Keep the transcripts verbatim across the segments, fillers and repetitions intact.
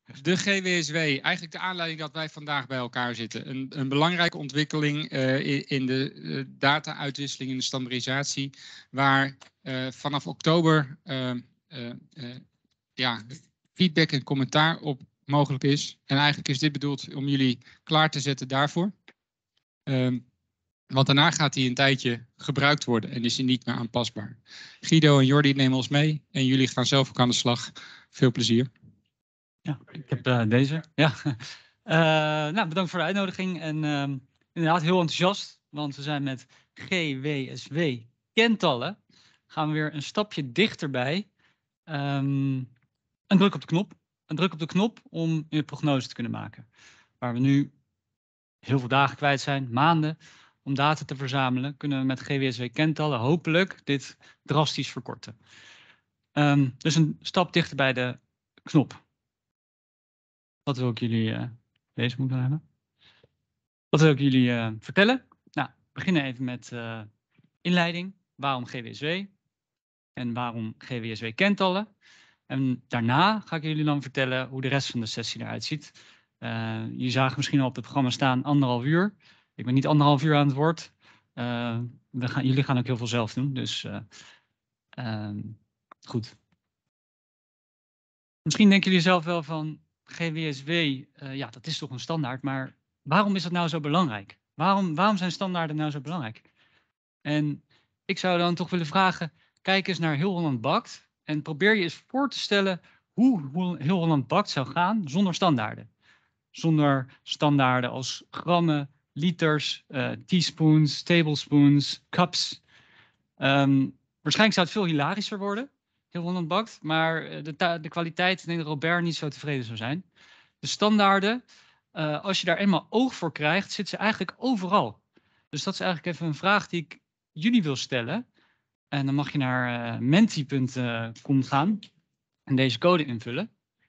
De G W S W, eigenlijk de aanleiding dat wij vandaag bij elkaar zitten. Een, een belangrijke ontwikkeling uh, in, in de uh, data-uitwisseling en de standaardisatie, waar uh, vanaf oktober uh, uh, uh, ja, feedback en commentaar op mogelijk is. En eigenlijk is dit bedoeld om jullie klaar te zetten daarvoor. Um, want daarna gaat hij een tijdje gebruikt worden en is hij niet meer aanpasbaar. Guido en Jordi nemen ons mee en jullie gaan zelf ook aan de slag. Veel plezier. Ja, ik heb uh, deze. Ja. Uh, nou, bedankt voor de uitnodiging. En uh, inderdaad heel enthousiast, want we zijn met G W S W kentallen. Gaan we weer een stapje dichterbij. Um, een druk op de knop. Een druk op de knop om een prognose te kunnen maken. Waar we nu heel veel dagen kwijt zijn, maanden, om data te verzamelen, kunnen we met G W S W kentallen hopelijk dit drastisch verkorten. Um, dus een stap dichter bij de knop. Wat wil ik jullie, uh, deze moeten hebben. Wat wil ik jullie uh, vertellen? Nou, we beginnen even met uh, inleiding. Waarom G W S W? En waarom G W S W kentallen? En daarna ga ik jullie dan vertellen hoe de rest van de sessie eruit ziet. Uh, jullie zagen misschien al op het programma staan anderhalf uur. Ik ben niet anderhalf uur aan het woord. Uh, we gaan, jullie gaan ook heel veel zelf doen, dus uh, uh, goed. Misschien denken jullie zelf wel van G W S W, uh, ja, dat is toch een standaard, maar waarom is dat nou zo belangrijk? Waarom, waarom zijn standaarden nou zo belangrijk? En ik zou dan toch willen vragen, kijk eens naar Heel Holland Bakt en probeer je eens voor te stellen hoe Heel Holland Bakt zou gaan zonder standaarden. Zonder standaarden als grammen, liters, uh, teaspoons, tablespoons, cups. Um, waarschijnlijk zou het veel hilarischer worden, Heel Holland Bakt, maar de, de kwaliteit, ik denk dat Robert niet zo tevreden zou zijn. De standaarden, uh, als je daar eenmaal oog voor krijgt, zitten ze eigenlijk overal. Dus dat is eigenlijk even een vraag die ik jullie wil stellen. En dan mag je naar uh, menti punt com gaan en deze code invullen.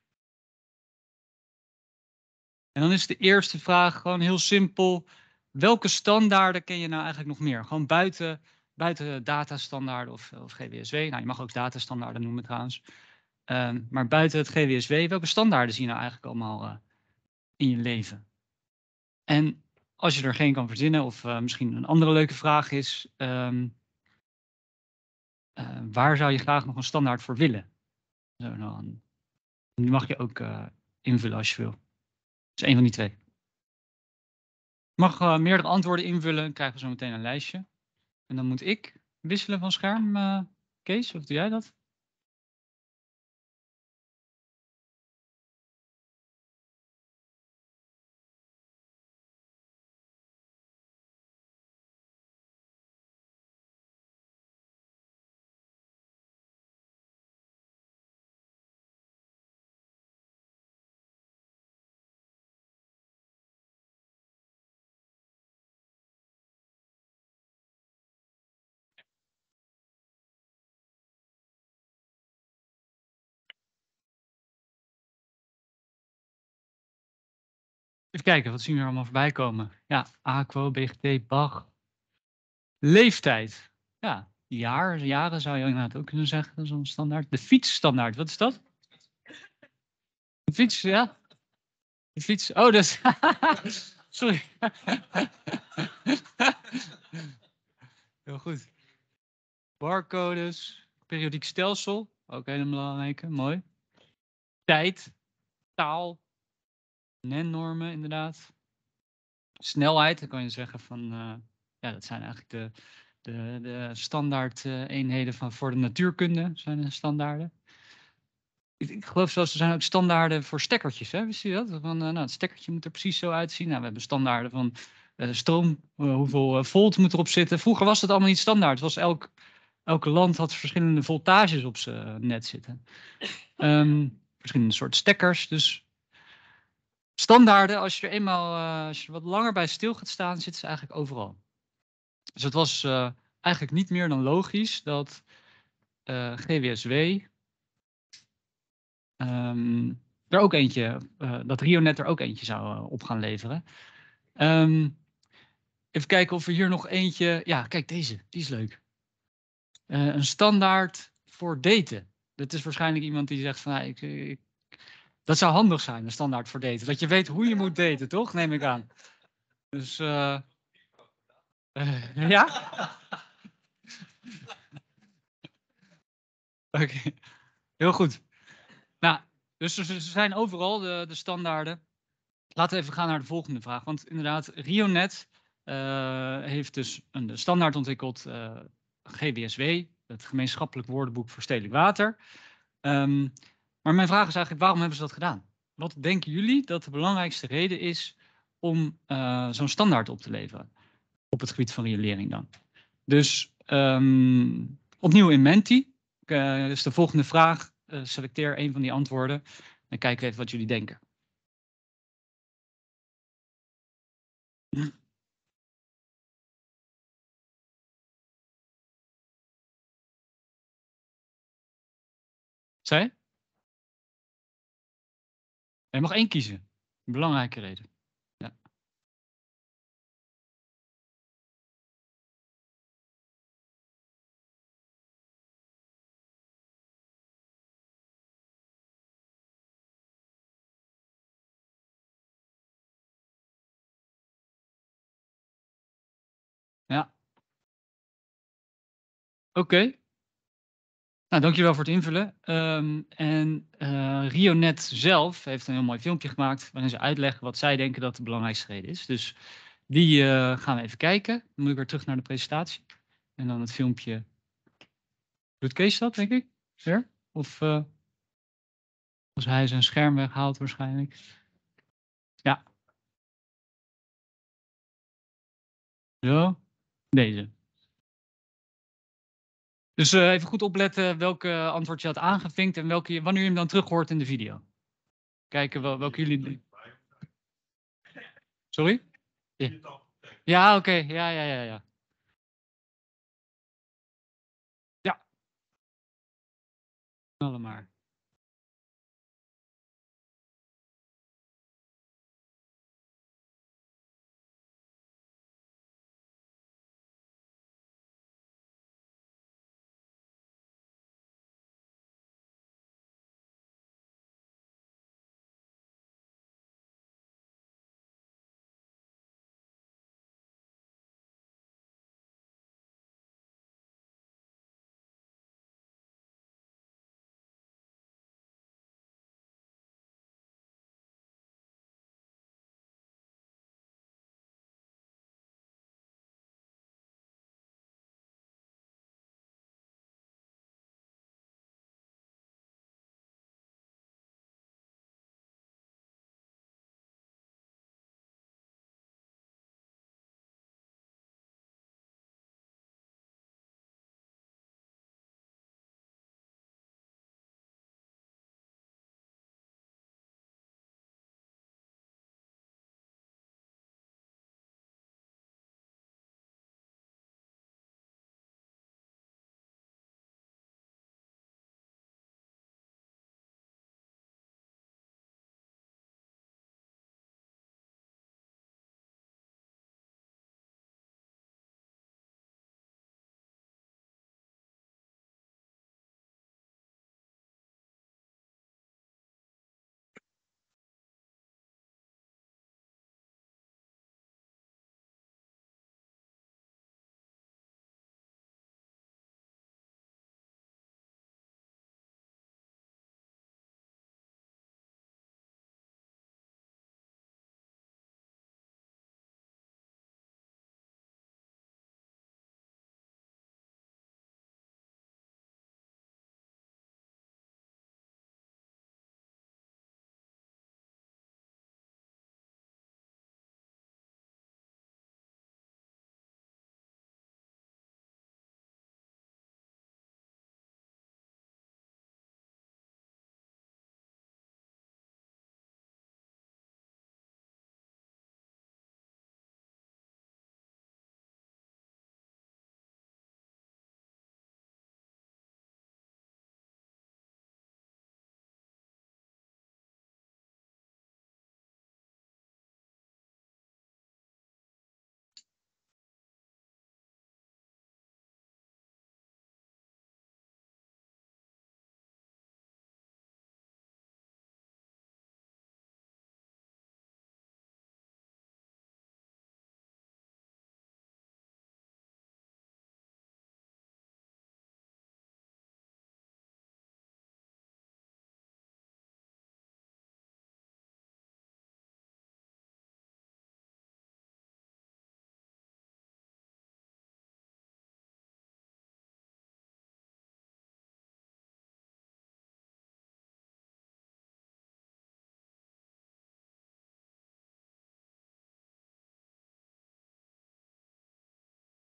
En dan is de eerste vraag gewoon heel simpel. Welke standaarden ken je nou eigenlijk nog meer? Gewoon buiten, buiten datastandaarden of, of G W S W. Nou, je mag ook datastandaarden noemen trouwens. Um, maar buiten het G W S W, welke standaarden zie je nou eigenlijk allemaal uh, in je leven? En als je er geen kan verzinnen of uh, misschien een andere leuke vraag is. Um, uh, waar zou je graag nog een standaard voor willen? Zo, dan, die mag je ook uh, invullen als je wil. Dus één van die twee. Je mag uh, meerdere antwoorden invullen, dan krijgen we zo meteen een lijstje. En dan moet ik wisselen van scherm, uh, Kees, of doe jij dat? Even kijken, wat zien we er allemaal voorbij komen? Ja, Aquo, B G T, Bach. Leeftijd. Ja, jaar, jaren zou je inderdaad ook kunnen zeggen. Dat is een standaard. De fietsstandaard, wat is dat? De fiets, ja. De fiets, oh, dat is... Sorry. Heel goed. Barcodes, periodiek stelsel. Ook hele belangrijke, mooi. Tijd, taal. N E N-normen, inderdaad. Snelheid, dan kan je zeggen van, uh, ja, dat zijn eigenlijk de, de, de standaard uh, eenheden van voor de natuurkunde, zijn de standaarden. Ik, ik geloof zelfs, er zijn ook standaarden voor stekkertjes, hè? Wist je dat? Van, uh, nou, het stekkertje moet er precies zo uitzien. Nou, we hebben standaarden van uh, stroom, uh, hoeveel uh, volt moet erop zitten. Vroeger was dat allemaal niet standaard. Het was elk, elke land had verschillende voltages op zijn net zitten. Um, verschillende soorten stekkers, dus... Standaarden, als je er eenmaal uh, als je er wat langer bij stil gaat staan, zitten ze eigenlijk overal. Dus het was uh, eigenlijk niet meer dan logisch dat uh, G W S W um, er ook eentje, uh, dat RioNet er ook eentje zou uh, op gaan leveren. Um, even kijken of we hier nog eentje, ja kijk deze, die is leuk. Uh, een standaard voor daten. Dat is waarschijnlijk iemand die zegt van, nou, ik, ik Dat zou handig zijn, de standaard voor daten. Dat je weet hoe je moet daten, toch? Neem ik aan. Dus uh, uh, ja? Oké, okay. Heel goed. Nou, dus er zijn overal de, de standaarden. Laten we even gaan naar de volgende vraag. Want inderdaad, Rionet uh, heeft dus een standaard ontwikkeld, uh, G W S W, het Gemeenschappelijk Woordenboek voor Stedelijk Water. Um, maar mijn vraag is eigenlijk, waarom hebben ze dat gedaan? Wat denken jullie dat de belangrijkste reden is om uh, zo'n standaard op te leveren? Op het gebied van riolering dan. Dus um, opnieuw in Menti. Uh, dus de volgende vraag. Uh, selecteer een van die antwoorden. En kijk even wat jullie denken. Zij? Je mag één kiezen. Een belangrijke reden. Ja. Ja. Oké. Okay. Nou, dankjewel voor het invullen. Um, en uh, Rionet zelf heeft een heel mooi filmpje gemaakt waarin ze uitleggen wat zij denken dat de belangrijkste reden is. Dus die uh, gaan we even kijken. Dan moet ik weer terug naar de presentatie. En dan het filmpje. Doet Kees dat, denk ik? Weer? Of uh, als hij zijn scherm weghaalt waarschijnlijk. Ja. Zo. Deze. Dus uh, even goed opletten welke antwoord je had aangevinkt en welke, wanneer je hem dan terug hoort in de video. Kijken wel, welke jullie... Sorry? Ja, ja oké. Okay. Ja, ja, ja, ja. Ja. Knallen maar.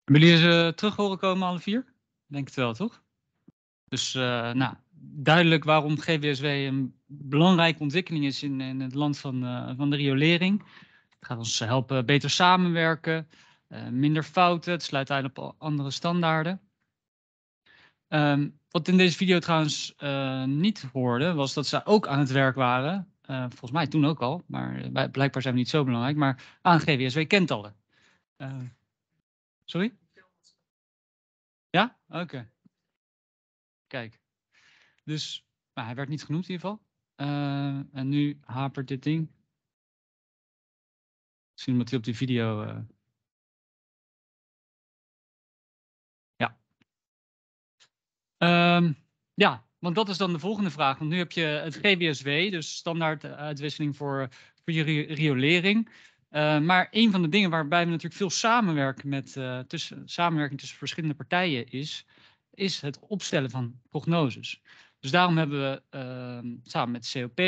Hebben jullie ze terug horen komen, alle vier? Denk het wel, toch? Dus uh, nou, duidelijk waarom G W S W een belangrijke ontwikkeling is in, in het land van, uh, van de riolering. Het gaat ons helpen beter samenwerken, uh, minder fouten, het sluit aan op andere standaarden. Um, wat in deze video trouwens uh, niet hoorde, was dat ze ook aan het werk waren, uh, volgens mij toen ook al, maar blijkbaar zijn we niet zo belangrijk, maar aan G W S W-kentallen. Uh, sorry? Ja? Oké. Okay. Kijk. Dus nou, hij werd niet genoemd in ieder geval. Uh, en nu hapert dit ding. Misschien omdat hij op die video... Uh... Ja. Um, ja, want dat is dan de volgende vraag. Want nu heb je het G W S W, dus standaard uitwisseling voor, voor je riolering. Uh, maar een van de dingen waarbij we natuurlijk veel samenwerken met, uh, tussen, samenwerking tussen verschillende partijen is, is het opstellen van prognoses. Dus daarom hebben we uh, samen met C O P,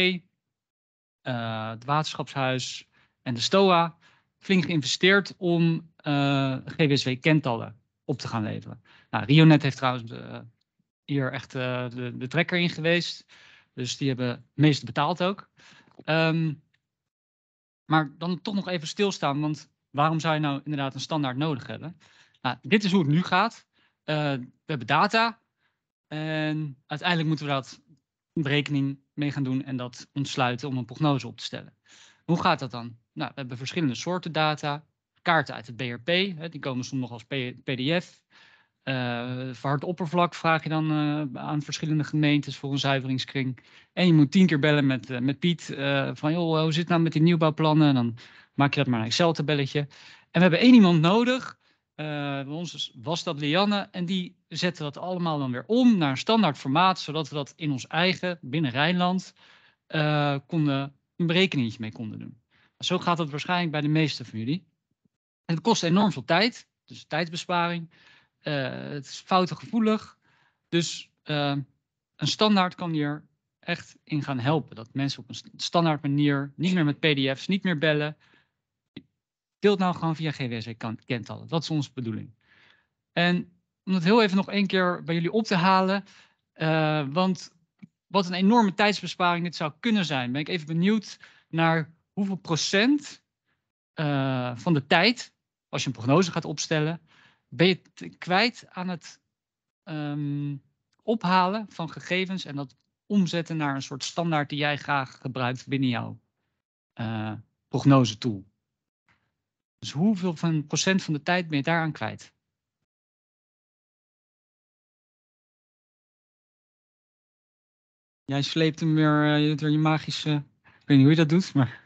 uh, het Waterschapshuis en de STOA flink geïnvesteerd om uh, G W S W-kentallen op te gaan leveren. Nou, Rionet heeft trouwens uh, hier echt uh, de, de trekker in geweest. Dus die hebben het meeste betaald ook. Um, maar dan toch nog even stilstaan, want waarom zou je nou inderdaad een standaard nodig hebben? Nou, dit is hoe het nu gaat. Uh, we hebben data. En uiteindelijk moeten we dat berekening mee gaan doen en dat ontsluiten om een prognose op te stellen. Hoe gaat dat dan? Nou, we hebben verschillende soorten data. Kaarten uit het B R P, hè, die komen soms nog als P D F. Uh, verhard oppervlak vraag je dan uh, aan verschillende gemeentes voor een zuiveringskring. En je moet tien keer bellen met, uh, met Piet. Uh, van joh, hoe zit het nou met die nieuwbouwplannen? En dan maak je dat maar een Excel-tabelletje. En we hebben één iemand nodig. Uh, bij ons was dat Lianne. En die zetten dat allemaal dan weer om naar een standaard formaat. Zodat we dat in ons eigen, binnen Rijnland, uh, konden, een berekeningetje mee konden doen. Zo gaat dat waarschijnlijk bij de meeste van jullie. En het kost enorm veel tijd. Dus tijdsbesparing. Uh, het is foutengevoelig. Dus uh, een standaard kan hier echt in gaan helpen. Dat mensen op een standaard manier, niet meer met P D F's, niet meer bellen. Deelt nou gewoon via G W S W-kentallen. Dat is onze bedoeling. En om het heel even nog één keer bij jullie op te halen. Uh, want wat een enorme tijdsbesparing dit zou kunnen zijn. Ben ik even benieuwd naar hoeveel procent uh, van de tijd, als je een prognose gaat opstellen, ben je kwijt aan het um, ophalen van gegevens en dat omzetten naar een soort standaard die jij graag gebruikt binnen jouw uh, prognose tool. Dus hoeveel van procent van de tijd ben je daaraan kwijt? Jij sleept hem weer, uh, door je magische, ik weet niet hoe je dat doet, maar...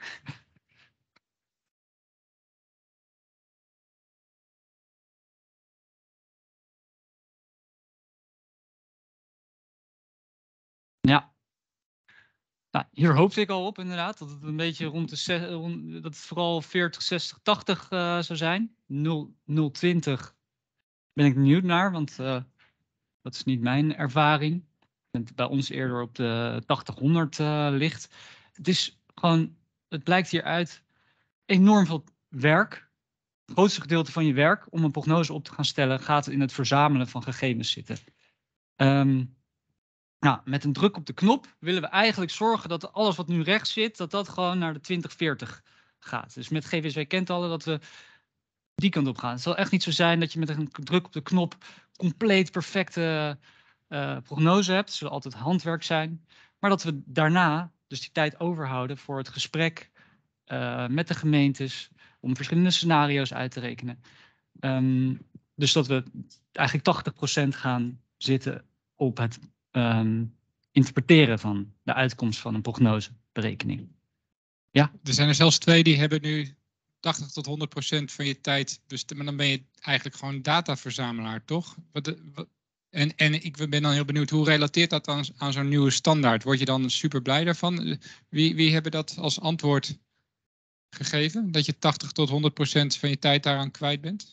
Ja. Nou, hier hoopte ik al op inderdaad, dat het een beetje rond de, rond, dat het vooral veertig, zestig, tachtig uh, zou zijn. nul, nul, twintig ben ik benieuwd naar, want uh, dat is niet mijn ervaring. Het bij ons eerder op de tachtig, honderd uh, ligt. Het is gewoon, het blijkt hieruit enorm veel werk. Het grootste gedeelte van je werk om een prognose op te gaan stellen gaat in het verzamelen van gegevens zitten. Um, Nou, met een druk op de knop willen we eigenlijk zorgen dat alles wat nu rechts zit, dat dat gewoon naar de twintig veertig gaat. Dus met G W S W-kentallen dat we die kant op gaan. Het zal echt niet zo zijn dat je met een druk op de knop compleet perfecte uh, prognose hebt. Het zal altijd handwerk zijn. Maar dat we daarna dus die tijd overhouden voor het gesprek uh, met de gemeentes, om verschillende scenario's uit te rekenen. Um, dus dat we eigenlijk tachtig procent gaan zitten op het Um, interpreteren van de uitkomst van een prognoseberekening. Ja? Er zijn er zelfs twee die hebben nu tachtig tot honderd procent van je tijd. Dus maar dan ben je eigenlijk gewoon dataverzamelaar, toch? Wat, wat, en, en ik ben dan heel benieuwd, hoe relateert dat dan aan zo'n nieuwe standaard? Word je dan super blij daarvan? Wie, wie hebben dat als antwoord gegeven? Dat je tachtig tot honderd procent van je tijd daaraan kwijt bent?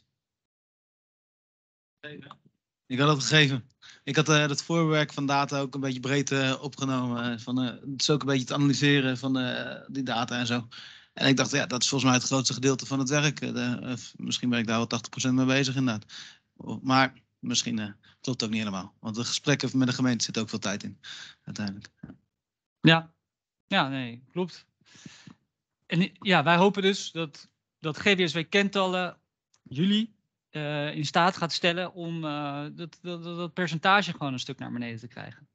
Ik had het gegeven. Ik had uh, het voorwerk van data ook een beetje breed uh, opgenomen. Van, uh, het is ook een beetje het analyseren van uh, die data en zo. En ik dacht, ja, dat is volgens mij het grootste gedeelte van het werk. Uh, de, uh, misschien ben ik daar wel tachtig procent mee bezig inderdaad. Maar misschien uh, klopt het ook niet helemaal. Want de gesprekken met de gemeente zit ook veel tijd in, uiteindelijk. Ja, ja nee, klopt. En ja, wij hopen dus dat, dat G W S W kentallen jullie uh, in staat gaat stellen om uh, dat, dat, dat percentage gewoon een stuk naar beneden te krijgen.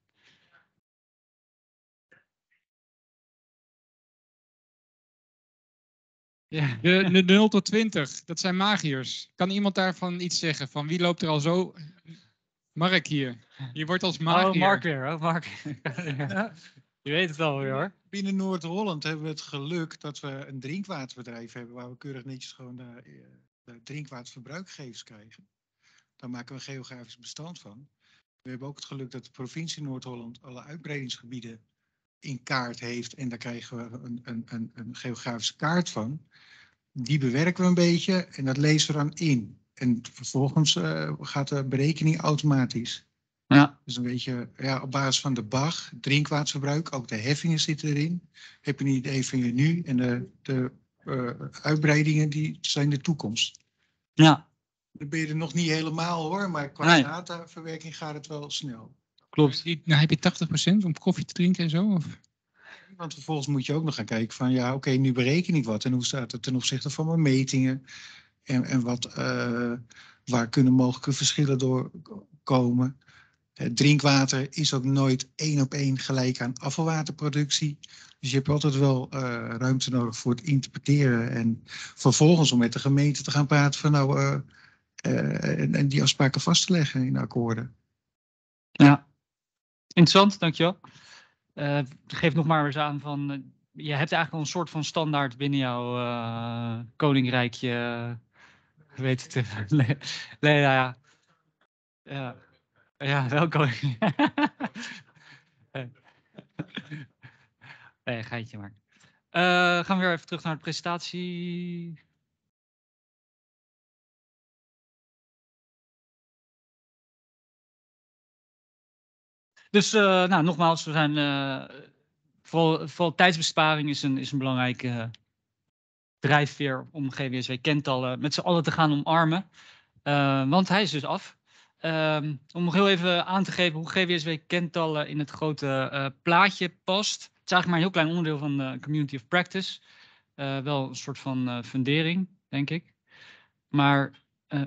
Ja. De, de nul tot twintig, dat zijn magiërs. Kan iemand daarvan iets zeggen? Van wie loopt er al zo... Mark hier. Je wordt als magier. Oh, Mark weer. Oh, Mark. Ja. Je weet het alweer hoor. Binnen Noord-Holland hebben we het geluk dat we een drinkwaterbedrijf hebben waar we keurig netjes gewoon de, de drinkwaterverbruikgegevens krijgen. Daar maken we een geografisch bestand van. We hebben ook het geluk dat de provincie Noord-Holland alle uitbreidingsgebieden in kaart heeft en daar krijgen we een, een, een, een geografische kaart van. Die bewerken we een beetje en dat lezen we dan in. En vervolgens uh, gaat de berekening automatisch. Ja. Dus een beetje ja, op basis van de B A G, drinkwaterverbruik, ook de heffingen zitten erin. Heb je een idee van je nu en de, de uh, uitbreidingen die zijn de toekomst. Ja. Dan ben je er nog niet helemaal hoor, maar qua nee. dataverwerking gaat het wel snel. Klopt. Nou, heb je tachtig procent om koffie te drinken en zo? Of? Want vervolgens moet je ook nog gaan kijken van ja, oké, okay, nu bereken ik wat. En hoe staat het ten opzichte van mijn metingen? En, en wat, uh, waar kunnen mogelijke verschillen door komen? Het drinkwater is ook nooit één op één gelijk aan afvalwaterproductie. Dus je hebt altijd wel uh, ruimte nodig voor het interpreteren. En vervolgens om met de gemeente te gaan praten van nou, uh, uh, en, en die afspraken vast te leggen in akkoorden. Ja, interessant, dankjewel. Uh, geef nog maar eens aan van, uh, je hebt eigenlijk al een soort van standaard binnen jouw uh, koninkrijkje. Uh, weet het even. Nee, nee, ja. Ja, ja welkom. Nee, geitje maar. Uh, gaan we weer even terug naar de presentatie. Dus uh, nou, nogmaals, we zijn uh, vooral, vooral tijdsbesparing is een, is een belangrijke uh, drijfveer om G W S W kentallen met z'n allen te gaan omarmen. Uh, want hij is dus af. Um, om nog heel even aan te geven hoe G W S W kentallen in het grote uh, plaatje past. Het is eigenlijk maar een heel klein onderdeel van de Community of Practice. Uh, wel een soort van uh, fundering, denk ik. Maar... Uh,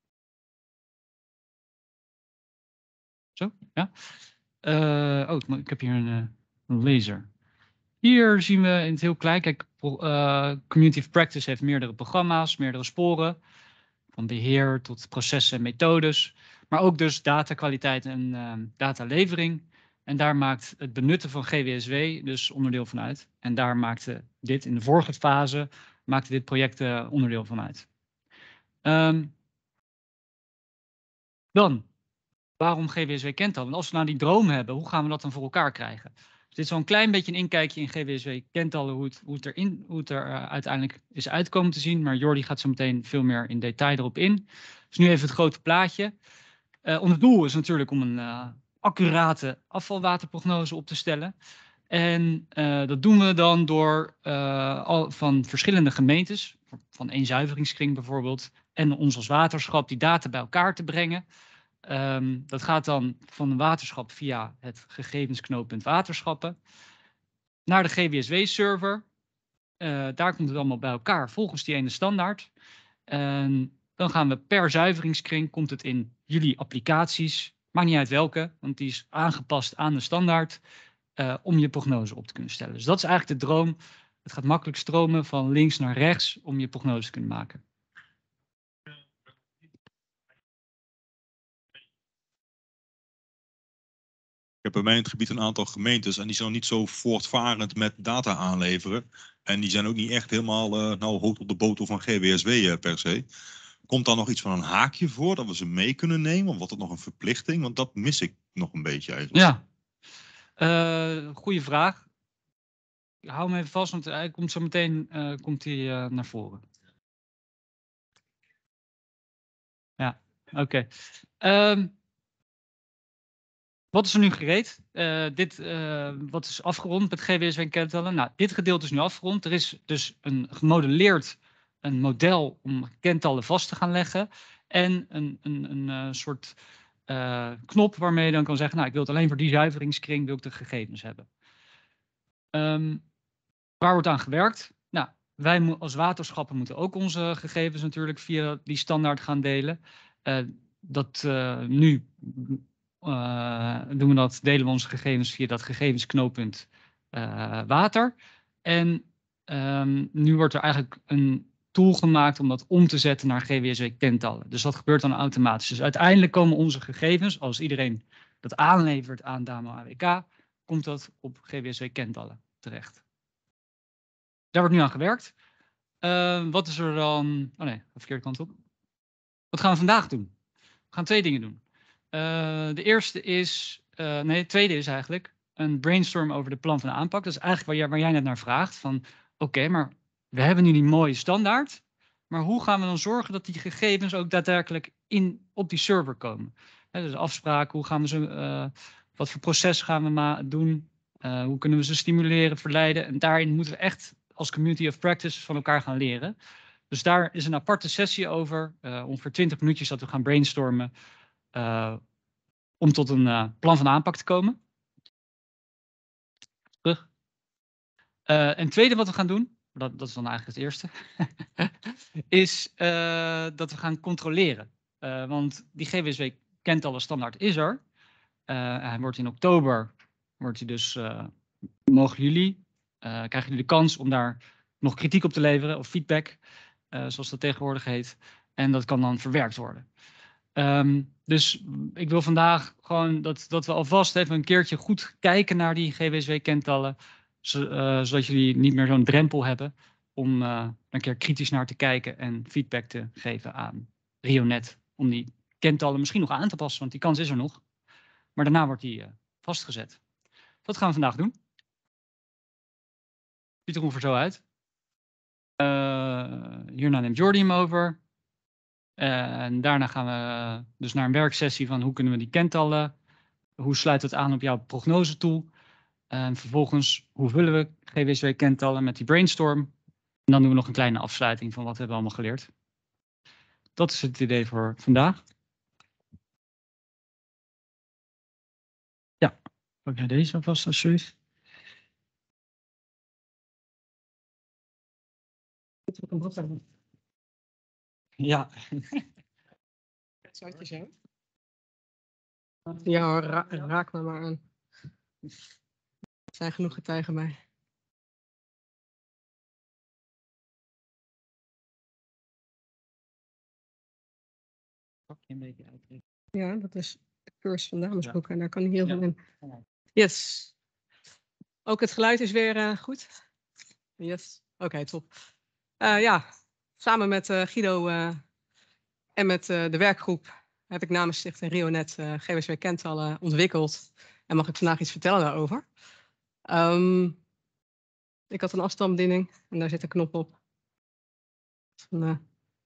zo, ja. Uh, oh, ik heb hier een, uh, een laser. Hier zien we in het heel klein, kijk, uh, Community of Practice heeft meerdere programma's, meerdere sporen. Van beheer tot processen en methodes. Maar ook dus datakwaliteit en uh, datalevering. En daar maakt het benutten van G W S W dus onderdeel van uit. En daar maakte dit in de vorige fase, maakte dit project uh, onderdeel van uit. Um, dan, waarom G W S W kentallen? Als we nou die droom hebben, hoe gaan we dat dan voor elkaar krijgen? Dus dit is wel een klein beetje een inkijkje in G W S W kentallen, hoe het, hoe het, erin, hoe het er uh, uiteindelijk is uitkomen te zien. Maar Jordi gaat zo meteen veel meer in detail erop in. Dus nu even het grote plaatje. Uh, ons doel is natuurlijk om een uh, accurate afvalwaterprognose op te stellen. En uh, dat doen we dan door uh, al van verschillende gemeentes, van één zuiveringskring bijvoorbeeld, en ons als waterschap die data bij elkaar te brengen. Um, dat gaat dan van een waterschap via het gegevensknooppunt waterschappen naar de G W S W-server. Uh, daar komt het allemaal bij elkaar volgens die ene standaard. En dan gaan we per zuiveringskring, komt het in jullie applicaties, maakt niet uit welke, want die is aangepast aan de standaard, uh, om je prognose op te kunnen stellen. Dus dat is eigenlijk de droom. Het gaat makkelijk stromen van links naar rechts om je prognose te kunnen maken. Ik heb bij mij in het gebied een aantal gemeentes en die zijn niet zo voortvarend met data aanleveren. En die zijn ook niet echt helemaal uh, nou, hoog op de botel van G W S W uh, per se. Komt daar nog iets van een haakje voor dat we ze mee kunnen nemen? Of wordt het nog een verplichting? Want dat mis ik nog een beetje eigenlijk. Ja, uh, goede vraag. Ik hou hem even vast, want hij komt zo meteen uh, komt hij, uh, naar voren. Ja, oké. Okay. Um, Wat is er nu gereed? Uh, dit, uh, wat is afgerond met G W S W kentallen? Nou, dit gedeelte is nu afgerond. Er is dus een gemodelleerd een model om kentallen vast te gaan leggen. En een, een, een uh, soort uh, knop waarmee je dan kan zeggen, nou, ik wil het alleen voor die zuiveringskring, wil ik de gegevens hebben. Um, waar wordt aan gewerkt? Nou, wij als waterschappen moeten ook onze gegevens natuurlijk via die standaard gaan delen. Uh, dat uh, nu uh, doen we dat, delen we onze gegevens via dat gegevensknooppunt uh, water. En um, nu wordt er eigenlijk een tool gemaakt om dat om te zetten naar G W S W kentallen. Dus dat gebeurt dan automatisch. Dus uiteindelijk komen onze gegevens, als iedereen dat aanlevert aan D A M O A W K, komt dat op G W S W kentallen terecht. Daar wordt nu aan gewerkt. Uh, wat is er dan... Oh nee, de verkeerde kant op. Wat gaan we vandaag doen? We gaan twee dingen doen. Uh, de eerste is... Uh, nee, de tweede is eigenlijk een brainstorm over de plan van de aanpak. Dat is eigenlijk waar jij, waar jij net naar vraagt. Van, oké, okay, maar we hebben nu die mooie standaard. Maar hoe gaan we dan zorgen dat die gegevens ook daadwerkelijk in, op die server komen? He, dus afspraken, hoe gaan we ze... Uh, wat voor proces gaan we doen? Uh, hoe kunnen we ze stimuleren, verleiden? En daarin moeten we echt als community of practice van elkaar gaan leren. Dus daar is een aparte sessie over, uh, ongeveer twintig minuutjes dat we gaan brainstormen uh, om tot een uh, plan van aanpak te komen. Terug. Uh, en het tweede wat we gaan doen, dat, dat is dan eigenlijk het eerste, is uh, dat we gaan controleren. Uh, want die G W S W kentallen standaard is er. Uh, hij wordt in oktober, wordt hij dus, uh, mogen jullie, uh, krijgen jullie de kans om daar nog kritiek op te leveren of feedback, uh, zoals dat tegenwoordig heet. En dat kan dan verwerkt worden. Um, dus ik wil vandaag gewoon dat, dat we alvast even een keertje goed kijken naar die G W S W kentallen, zo, uh, zodat jullie niet meer zo'n drempel hebben om uh, een keer kritisch naar te kijken en feedback te geven aan Rionet. Om die kentallen misschien nog aan te passen, want die kans is er nog. Maar daarna wordt die uh, vastgezet. Dat gaan we vandaag doen. Ziet er ongeveer zo uit. Uh, hierna neemt Jordi hem over. Uh, en daarna gaan we uh, dus naar een werksessie van hoe kunnen we die kentallen, hoe sluit het aan op jouw prognose tool. En vervolgens, hoe vullen we G W S W kentallen met die brainstorm. En dan doen we nog een kleine afsluiting van wat we hebben allemaal geleerd. Dat is het idee voor vandaag. Ja, pak jij deze alvast alsjeblieft. Ja. Zou je zo? Ja, ra raak me maar aan. Er zijn genoeg getuigen bij. Een beetje uitrekenen. Ja, dat is de cursus van damesbroek en daar kan ik heel veel Ja. in. Yes. Ook het geluid is weer uh, goed? Yes. Oké, okay, top. Uh, ja, samen met uh, Guido uh, en met uh, de werkgroep heb ik namens Stichting Rionet uh, G W S W kentallen ontwikkeld. En mag ik vandaag iets vertellen daarover. Um, ik had een afstandsbediening en daar zit een knop op. Van, uh,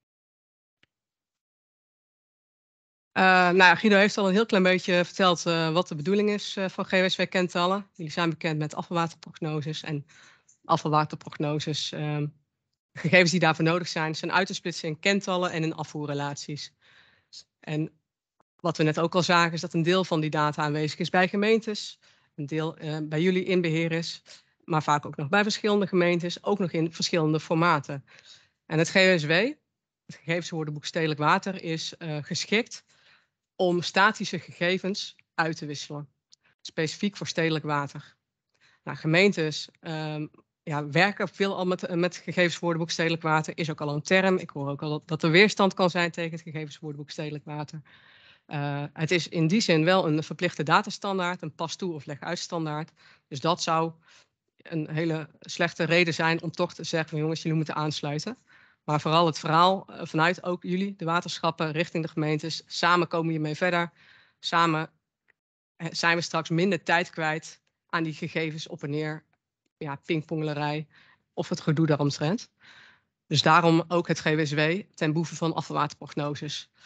Uh, nou, Guido heeft al een heel klein beetje verteld uh, wat de bedoeling is uh, van G W S W kentallen. Jullie zijn bekend met afvalwaterprognoses en afvalwaterprognoses. Uh, de gegevens die daarvoor nodig zijn, zijn uit te splitsen in kentallen en in afvoerrelaties. En wat we net ook al zagen, is dat een deel van die data aanwezig is bij gemeentes, een deel uh, bij jullie in beheer is, maar vaak ook nog bij verschillende gemeentes, ook nog in verschillende formaten. En het G W S W, het gegevenswoordenboek Stedelijk Water, is uh, geschikt om statische gegevens uit te wisselen, specifiek voor stedelijk water. Nou, gemeentes um, ja, werken veel al met, met het gegevenswoordenboek Stedelijk Water, is ook al een term. Ik hoor ook al dat er weerstand kan zijn tegen het gegevenswoordenboek Stedelijk Water. Uh, het is in die zin wel een verplichte datastandaard, een pas toe of leg uit standaard. Dus dat zou een hele slechte reden zijn om toch te zeggen van jongens, jullie moeten aansluiten. Maar vooral het verhaal uh, vanuit ook jullie, de waterschappen, richting de gemeentes. Samen komen we hiermee verder. Samen uh, zijn we straks minder tijd kwijt aan die gegevens op en neer. Ja, pingpongelerij of het gedoe daaromtrent. Dus daarom ook het G W S W ten behoeve van afvalwaterprognoses.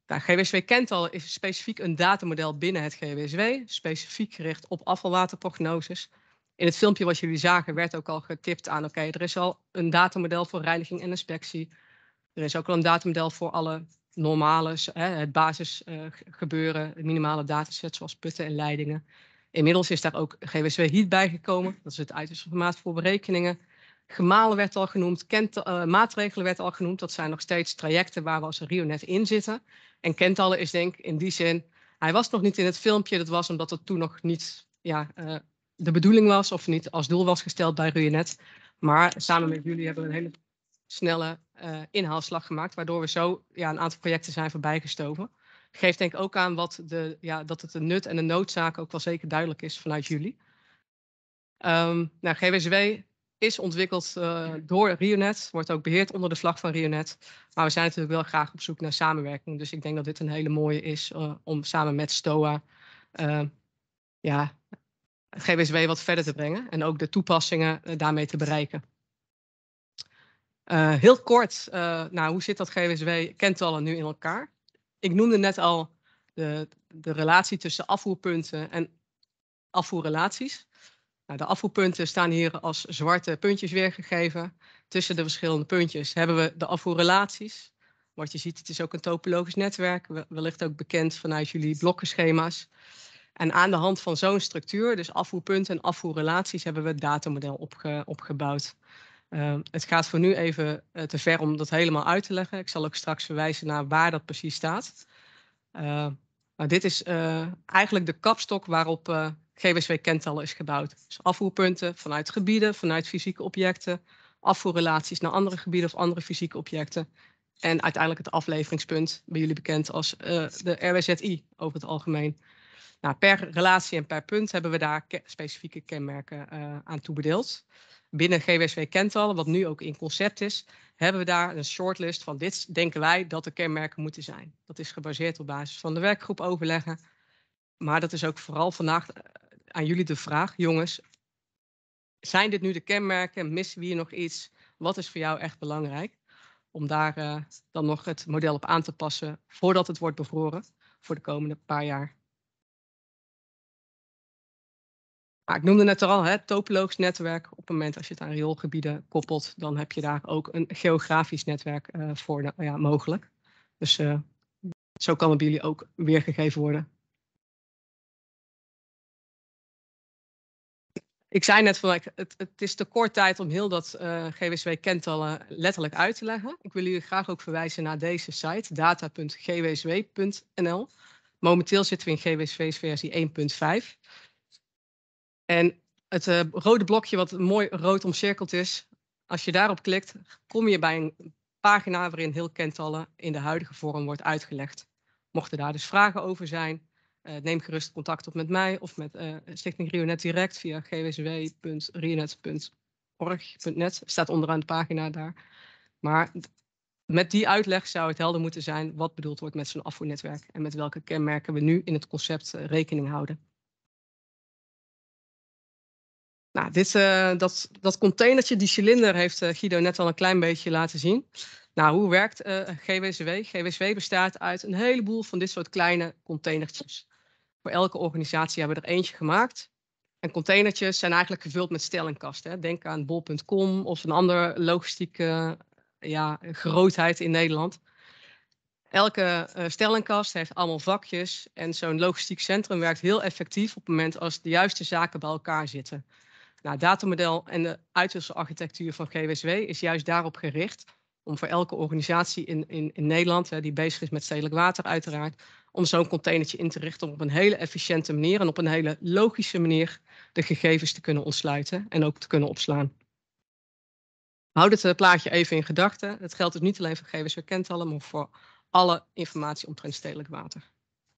Nou, G W S W-kentallen is specifiek een datamodel binnen het G W S W, specifiek gericht op afvalwaterprognoses. In het filmpje wat jullie zagen werd ook al getipt aan, oké, okay, er is al een datamodel voor reiniging en inspectie. Er is ook al een datamodel voor alle normale, hè, het basisgebeuren, uh, minimale dataset zoals putten en leidingen. Inmiddels is daar ook G W S W Heat bijgekomen, dat is het uitwisselformaat voor berekeningen. Gemalen werd al genoemd, kent, uh, maatregelen werd al genoemd, dat zijn nog steeds trajecten waar we als RioNet in zitten. En kentallen is denk ik in die zin, hij was nog niet in het filmpje, dat was omdat het toen nog niet ja, uh, de bedoeling was of niet als doel was gesteld bij RioNet. Maar samen met jullie hebben we een hele snelle uh, inhaalslag gemaakt, waardoor we zo ja, een aantal projecten zijn voorbijgestoven. Geeft denk ik ook aan wat de, ja, dat het de nut en de noodzaak ook wel zeker duidelijk is vanuit jullie. Um, nou, G W S W is ontwikkeld uh, door RioNet, wordt ook beheerd onder de vlag van RioNet. Maar we zijn natuurlijk wel graag op zoek naar samenwerking. Dus ik denk dat dit een hele mooie is uh, om samen met STOA uh, ja, G W S W wat verder te brengen. En ook de toepassingen uh, daarmee te bereiken. Uh, heel kort, uh, nou, hoe zit dat G W S W-kentallen nu in elkaar? Ik noemde net al de, de relatie tussen afvoerpunten en afvoerrelaties. Nou, de afvoerpunten staan hier als zwarte puntjes weergegeven. Tussen de verschillende puntjes hebben we de afvoerrelaties. Wat je ziet, het is ook een topologisch netwerk. Wellicht ook bekend vanuit jullie blokkenschema's. En aan de hand van zo'n structuur, dus afvoerpunten en afvoerrelaties, hebben we het datamodel opge, opgebouwd. Uh, het gaat voor nu even uh, te ver om dat helemaal uit te leggen. Ik zal ook straks verwijzen naar waar dat precies staat. Uh, maar dit is uh, eigenlijk de kapstok waarop uh, G W S W-kentallen is gebouwd. Dus afvoerpunten vanuit gebieden, vanuit fysieke objecten, afvoerrelaties naar andere gebieden of andere fysieke objecten. En uiteindelijk het afleveringspunt, bij jullie bekend als uh, de R W Z I over het algemeen. Nou, per relatie en per punt hebben we daar ke specifieke kenmerken uh, aan toebedeeld. Binnen G W S W-kentallen, wat nu ook in concept is, hebben we daar een shortlist van dit denken wij dat de kenmerken moeten zijn. Dat is gebaseerd op basis van de werkgroep overleggen. Maar dat is ook vooral vandaag aan jullie de vraag, jongens. Zijn dit nu de kenmerken? Missen we hier nog iets? Wat is voor jou echt belangrijk? Om daar uh, dan nog het model op aan te passen voordat het wordt bevroren voor de komende paar jaar. Maar ik noemde net al, het topologisch netwerk. Op het moment als je het aan rioolgebieden koppelt, dan heb je daar ook een geografisch netwerk uh, voor uh, ja, mogelijk. Dus uh, zo kan het bij jullie ook weergegeven worden. Ik zei net van, het, het is te kort tijd om heel dat uh, G W S W-kentallen letterlijk uit te leggen. Ik wil jullie graag ook verwijzen naar deze site, data punt g w s w punt n l. Momenteel zitten we in G W S W's versie één punt vijf. En het uh, rode blokje wat mooi rood omcirkeld is, als je daarop klikt, kom je bij een pagina waarin heel kentallen in de huidige vorm wordt uitgelegd. Mochten daar dus vragen over zijn, uh, neem gerust contact op met mij of met uh, Stichting RioNet direct via g w s w punt rionet punt org punt net. Staat onderaan de pagina daar. Maar met die uitleg zou het helder moeten zijn wat bedoeld wordt met zo'n afvoernetwerk en met welke kenmerken we nu in het concept uh, rekening houden. Nou, dit, uh, dat, dat containertje, die cilinder, heeft uh, Guido net al een klein beetje laten zien. Nou, hoe werkt uh, G W S W? G W S W bestaat uit een heleboel van dit soort kleine containertjes. Voor elke organisatie hebben we er eentje gemaakt. En containertjes zijn eigenlijk gevuld met stellingkasten. Hè. Denk aan bol punt com of een andere logistieke uh, ja, grootheid in Nederland. Elke uh, stellingkast heeft allemaal vakjes. En zo'n logistiek centrum werkt heel effectief op het moment als de juiste zaken bij elkaar zitten. Nou, het datamodel en de uitwisselarchitectuur van G W S W is juist daarop gericht om voor elke organisatie in, in, in Nederland, hè, die bezig is met stedelijk water uiteraard, om zo'n containertje in te richten om op een hele efficiënte manier en op een hele logische manier de gegevens te kunnen ontsluiten en ook te kunnen opslaan. Houd het uh, plaatje even in gedachten. Het geldt dus niet alleen voor G W S W-kentallen, maar voor alle informatie omtrent stedelijk water.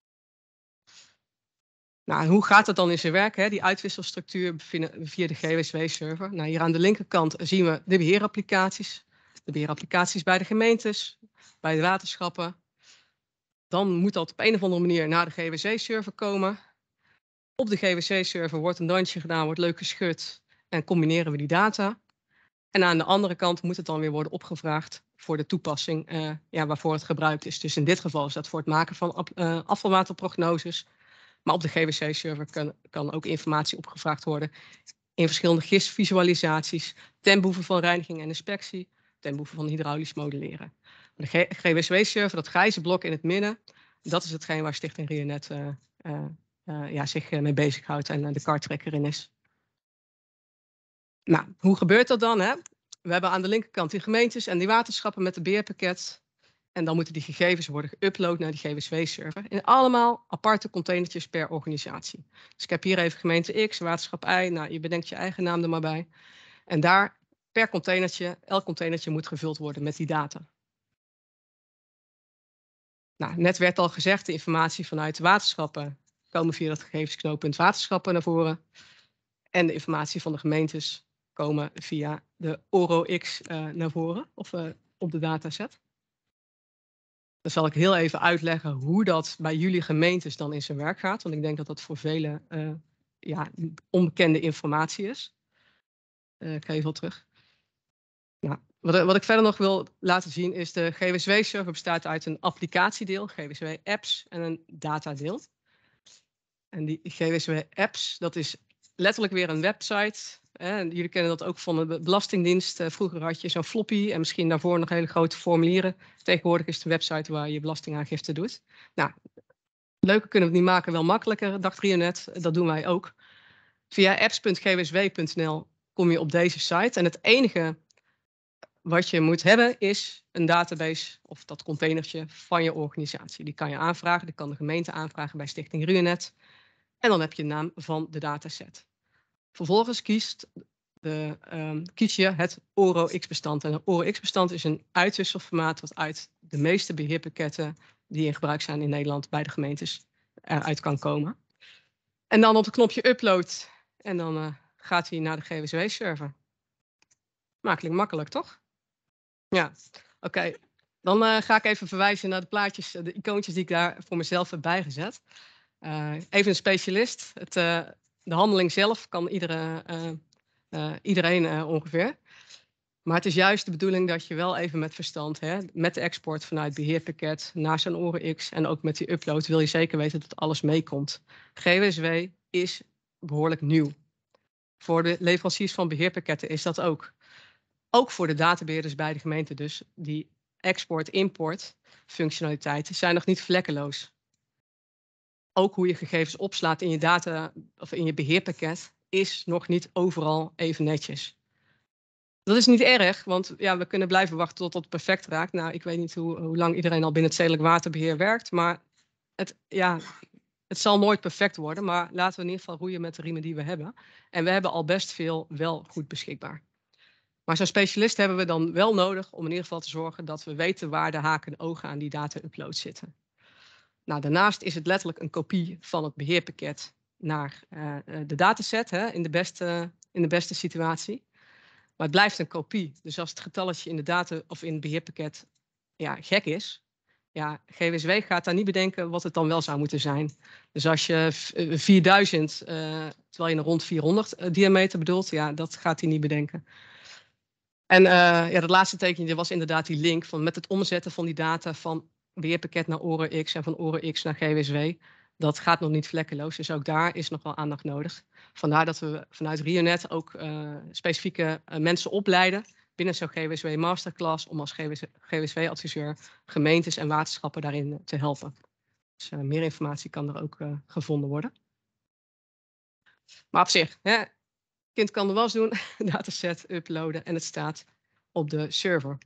Nou, hoe gaat het dan in zijn werk? Hè? Die uitwisselstructuur via de G W S W-server. Nou, hier aan de linkerkant zien we de beheerapplicaties. De beheerapplicaties bij de gemeentes, bij de waterschappen. Dan moet dat op een of andere manier naar de G W S W-server komen. Op de G W S W-server wordt een dansje gedaan, wordt leuk geschud en combineren we die data. En aan de andere kant moet het dan weer worden opgevraagd voor de toepassing uh, ja, waarvoor het gebruikt is. Dus in dit geval is dat voor het maken van uh, afvalwaterprognoses. Maar op de G W C-server kan, kan ook informatie opgevraagd worden in verschillende G I S-visualisaties, ten behoeve van reiniging en inspectie, ten behoeve van hydraulisch modelleren. De G W C-server, dat grijze blok in het midden, dat is hetgeen waar Stichting Rionet uh, uh, uh, ja, zich uh, mee bezighoudt en uh, de kartrekker in is. Nou, hoe gebeurt dat dan? Hè? We hebben aan de linkerkant die gemeentes en die waterschappen met het beheerpakket. En dan moeten die gegevens worden geüpload naar die G W C-server. In allemaal aparte containertjes per organisatie. Dus ik heb hier even gemeente X, waterschap Y. Nou, je bedenkt je eigen naam er maar bij. En daar per containertje, elk containertje moet gevuld worden met die data. Nou, net werd al gezegd, de informatie vanuit de waterschappen komen via dat gegevensknooppunt waterschappen naar voren. En de informatie van de gemeentes komen via de ORO-X uh, naar voren, of uh, op de dataset. Dan zal ik heel even uitleggen hoe dat bij jullie gemeentes dan in zijn werk gaat. Want ik denk dat dat voor velen uh, ja, onbekende informatie is. Uh, ik ga even wel terug. Nou, wat, wat ik verder nog wil laten zien is de G W C-server bestaat uit een applicatiedeel, G W C-apps en een datadeel. En die G W C-apps, dat is letterlijk weer een website. Hè. Jullie kennen dat ook van de Belastingdienst. Uh, vroeger had je zo'n floppy en misschien daarvoor nog hele grote formulieren. Tegenwoordig is het een website waar je belastingaangifte doet. Nou, leuker kunnen we het niet maken, wel makkelijker, dacht Rionet. Dat doen wij ook. Via apps punt g w s w punt n l kom je op deze site. En het enige wat je moet hebben is een database of dat containertje van je organisatie. Die kan je aanvragen, die kan de gemeente aanvragen bij Stichting Rionet. En dan heb je de naam van de dataset. Vervolgens kiest, de, um, kies je het ORO-X-bestand. En een ORO-X-bestand is een uitwisselformaat wat uit de meeste beheerpakketten die in gebruik zijn in Nederland bij de gemeentes eruit kan komen. En dan op het knopje upload en dan uh, gaat hij naar de G W C-server. Makkelijk makkelijk, toch? Ja, oké. Okay. Dan uh, ga ik even verwijzen naar de plaatjes, de icoontjes die ik daar voor mezelf heb bijgezet. Uh, even een specialist. Het, uh, de handeling zelf kan iedere, uh, uh, iedereen uh, ongeveer. Maar het is juist de bedoeling dat je wel even met verstand, hè, met de export vanuit beheerpakket naar zo'n ORO-X en ook met die upload wil je zeker weten dat alles meekomt. G W S W is behoorlijk nieuw. Voor de leveranciers van beheerpakketten is dat ook. Ook voor de databeheerders bij de gemeente dus. Die export-import functionaliteiten zijn nog niet vlekkeloos. Ook hoe je gegevens opslaat in je data of in je beheerpakket is nog niet overal even netjes. Dat is niet erg, want ja, we kunnen blijven wachten tot het perfect raakt. Nou, ik weet niet hoe, hoe lang iedereen al binnen het stedelijk waterbeheer werkt, maar het, ja, het zal nooit perfect worden. Maar laten we in ieder geval roeien met de riemen die we hebben. En we hebben al best veel wel goed beschikbaar. Maar zo'n specialist hebben we dan wel nodig om in ieder geval te zorgen dat we weten waar de haken en ogen aan die data-upload zitten. Nou, daarnaast is het letterlijk een kopie van het beheerpakket naar uh, de dataset, hè, in, de beste, in de beste situatie. Maar het blijft een kopie. Dus als het getalletje in de data of in het beheerpakket ja, gek is, ja, G W S W gaat daar niet bedenken wat het dan wel zou moeten zijn. Dus als je vierduizend, uh, terwijl je een rond vierhonderd uh, diameter bedoelt, ja, dat gaat hij niet bedenken. En uh, ja, dat laatste tekentje was inderdaad die link van met het omzetten van die data van beheerpakket naar ORO-X en van ORO-X naar G W S W. Dat gaat nog niet vlekkeloos, dus ook daar is nog wel aandacht nodig. Vandaar dat we vanuit Rionet ook uh, specifieke uh, mensen opleiden binnen zo'n G W S W masterclass om als G W S W-adviseur gemeentes en waterschappen daarin te helpen. Dus uh, meer informatie kan er ook uh, gevonden worden. Maar op zich, hè, kind kan de was doen, dataset uploaden en het staat op de server.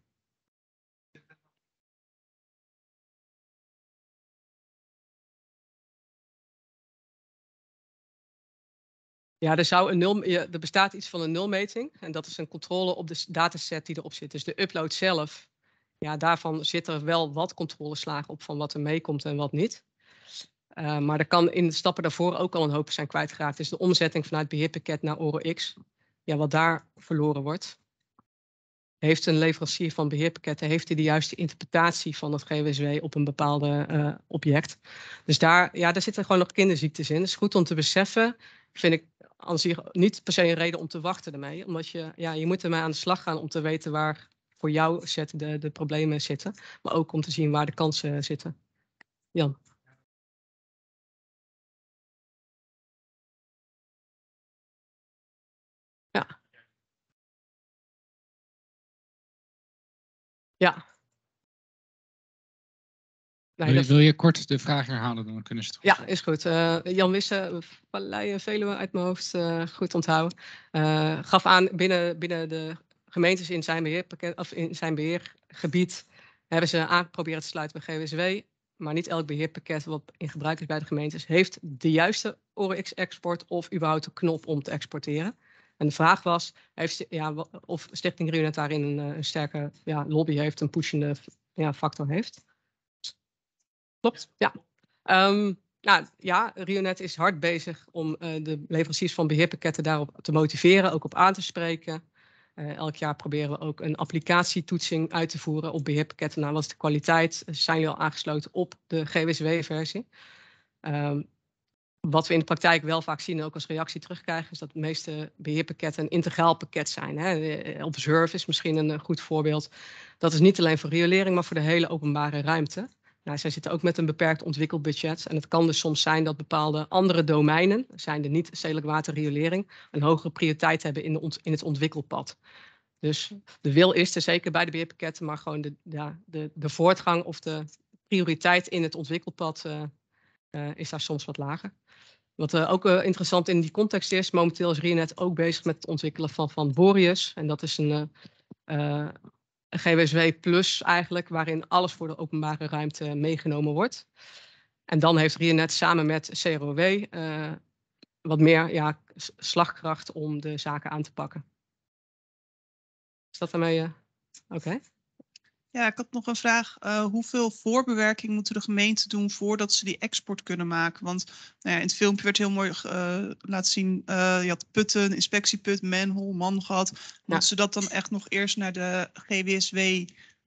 Ja, er, zou een nul, er bestaat iets van een nulmeting. En dat is een controle op de dataset die erop zit. Dus de upload zelf, ja, daarvan zit er wel wat controleslagen op van wat er meekomt en wat niet. Uh, maar er kan in de stappen daarvoor ook al een hoop zijn kwijtgeraakt. Dus de omzetting vanuit beheerpakket naar ORO-X, ja, wat daar verloren wordt. Heeft een leverancier van beheerpakketten, heeft hij de juiste interpretatie van het G W S W op een bepaalde uh, object. Dus daar, ja, daar zitten gewoon nog kinderziektes in. Het is goed om te beseffen, vind ik, aan zich niet per se een reden om te wachten ermee. Omdat je, ja, je moet ermee aan de slag gaan om te weten waar voor jouw set de, de problemen zitten. Maar ook om te zien waar de kansen zitten. Jan. Ja. Ja. Nee, Wil je, dat- wil je kort de vraag herhalen, dan kunnen ze het goed Ja, volgen. is goed. Uh, Jan Wisse, Vallei en Veluwe uit mijn hoofd, uh, goed onthouden. Uh, gaf aan binnen, binnen de gemeentes in zijn, beheerpakket, of in zijn beheergebied hebben ze aangeprobeerd te sluiten bij G W S W. Maar niet elk beheerpakket wat in gebruik is bij de gemeentes heeft de juiste O R X-export of überhaupt de knop om te exporteren. En de vraag was heeft, ja, of Stichting RioNet daarin een, een sterke ja, lobby heeft, een pushende ja, factor heeft. Klopt, ja. Um, nou ja, RioNet is hard bezig om uh, de leveranciers van beheerpakketten daarop te motiveren, ook op aan te spreken. Uh, elk jaar proberen we ook een applicatietoetsing uit te voeren op beheerpakketten. Nou, wat is de kwaliteit? Zijn jullie al aangesloten op de G W S W-versie? Um, wat we in de praktijk wel vaak zien en ook als reactie terugkrijgen, is dat de meeste beheerpakketten een integraal pakket zijn. Hè. Observe is misschien een goed voorbeeld. Dat is niet alleen voor riolering, maar voor de hele openbare ruimte. Nou, zij zitten ook met een beperkt ontwikkelbudget. En het kan dus soms zijn dat bepaalde andere domeinen, zijn de niet stedelijk waterriolering, een hogere prioriteit hebben in, de ont, in het ontwikkelpad. Dus de wil is er zeker bij de beheerpakketten, maar gewoon de, ja, de, de voortgang of de prioriteit in het ontwikkelpad uh, uh, is daar soms wat lager. Wat uh, ook uh, interessant in die context is, momenteel is RioNet ook bezig met het ontwikkelen van, van Boreas. En dat is een... Uh, uh, G W S W Plus eigenlijk, waarin alles voor de openbare ruimte meegenomen wordt. En dan heeft RioNet samen met C R O W uh, wat meer ja, slagkracht om de zaken aan te pakken. Is dat daarmee? Uh... Oké. Okay. Ja, ik had nog een vraag. Uh, hoeveel voorbewerking moeten de gemeenten doen voordat ze die export kunnen maken? Want nou ja, in het filmpje werd heel mooi uh, laten zien, uh, je had putten, inspectieput, manhole, man gehad. Moeten ja. ze dat dan echt nog eerst naar de G W S W uh,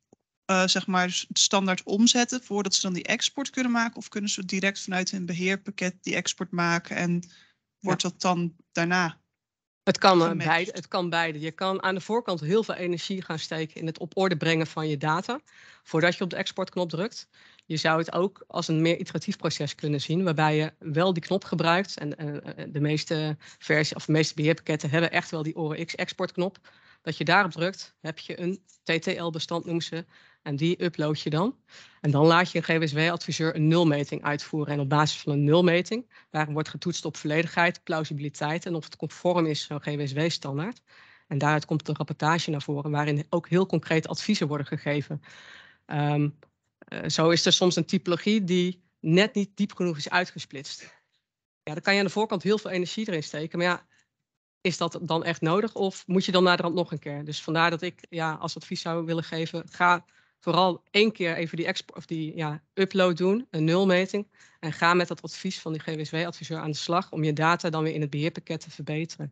zeg maar standaard omzetten voordat ze dan die export kunnen maken? Of kunnen ze direct vanuit hun beheerpakket die export maken en wordt ja. dat dan daarna? Het kan, beide, het kan beide. Je kan aan de voorkant heel veel energie gaan steken in het op orde brengen van je data, voordat je op de exportknop drukt. Je zou het ook als een meer iteratief proces kunnen zien, waarbij je wel die knop gebruikt. En uh, de meeste versies of de meeste beheerpakketten hebben echt wel die O R X exportknop. Dat je daarop drukt, heb je een T T L-bestand noemen ze. En die upload je dan. En dan laat je een G W S W-adviseur een nulmeting uitvoeren. En op basis van een nulmeting, daar wordt getoetst op volledigheid, plausibiliteit en of het conform is zo'n G W S W-standaard. En daaruit komt de rapportage naar voren, waarin ook heel concreet adviezen worden gegeven. Um, uh, zo is er soms een typologie die net niet diep genoeg is uitgesplitst. Ja, dan kan je aan de voorkant heel veel energie erin steken. Maar ja, is dat dan echt nodig of moet je dan naderhand nog een keer? Dus vandaar dat ik ja, als advies zou willen geven, ga vooral één keer even die, export, of die ja, upload doen, een nulmeting. En ga met dat advies van die G W S W-adviseur aan de slag om je data dan weer in het beheerpakket te verbeteren.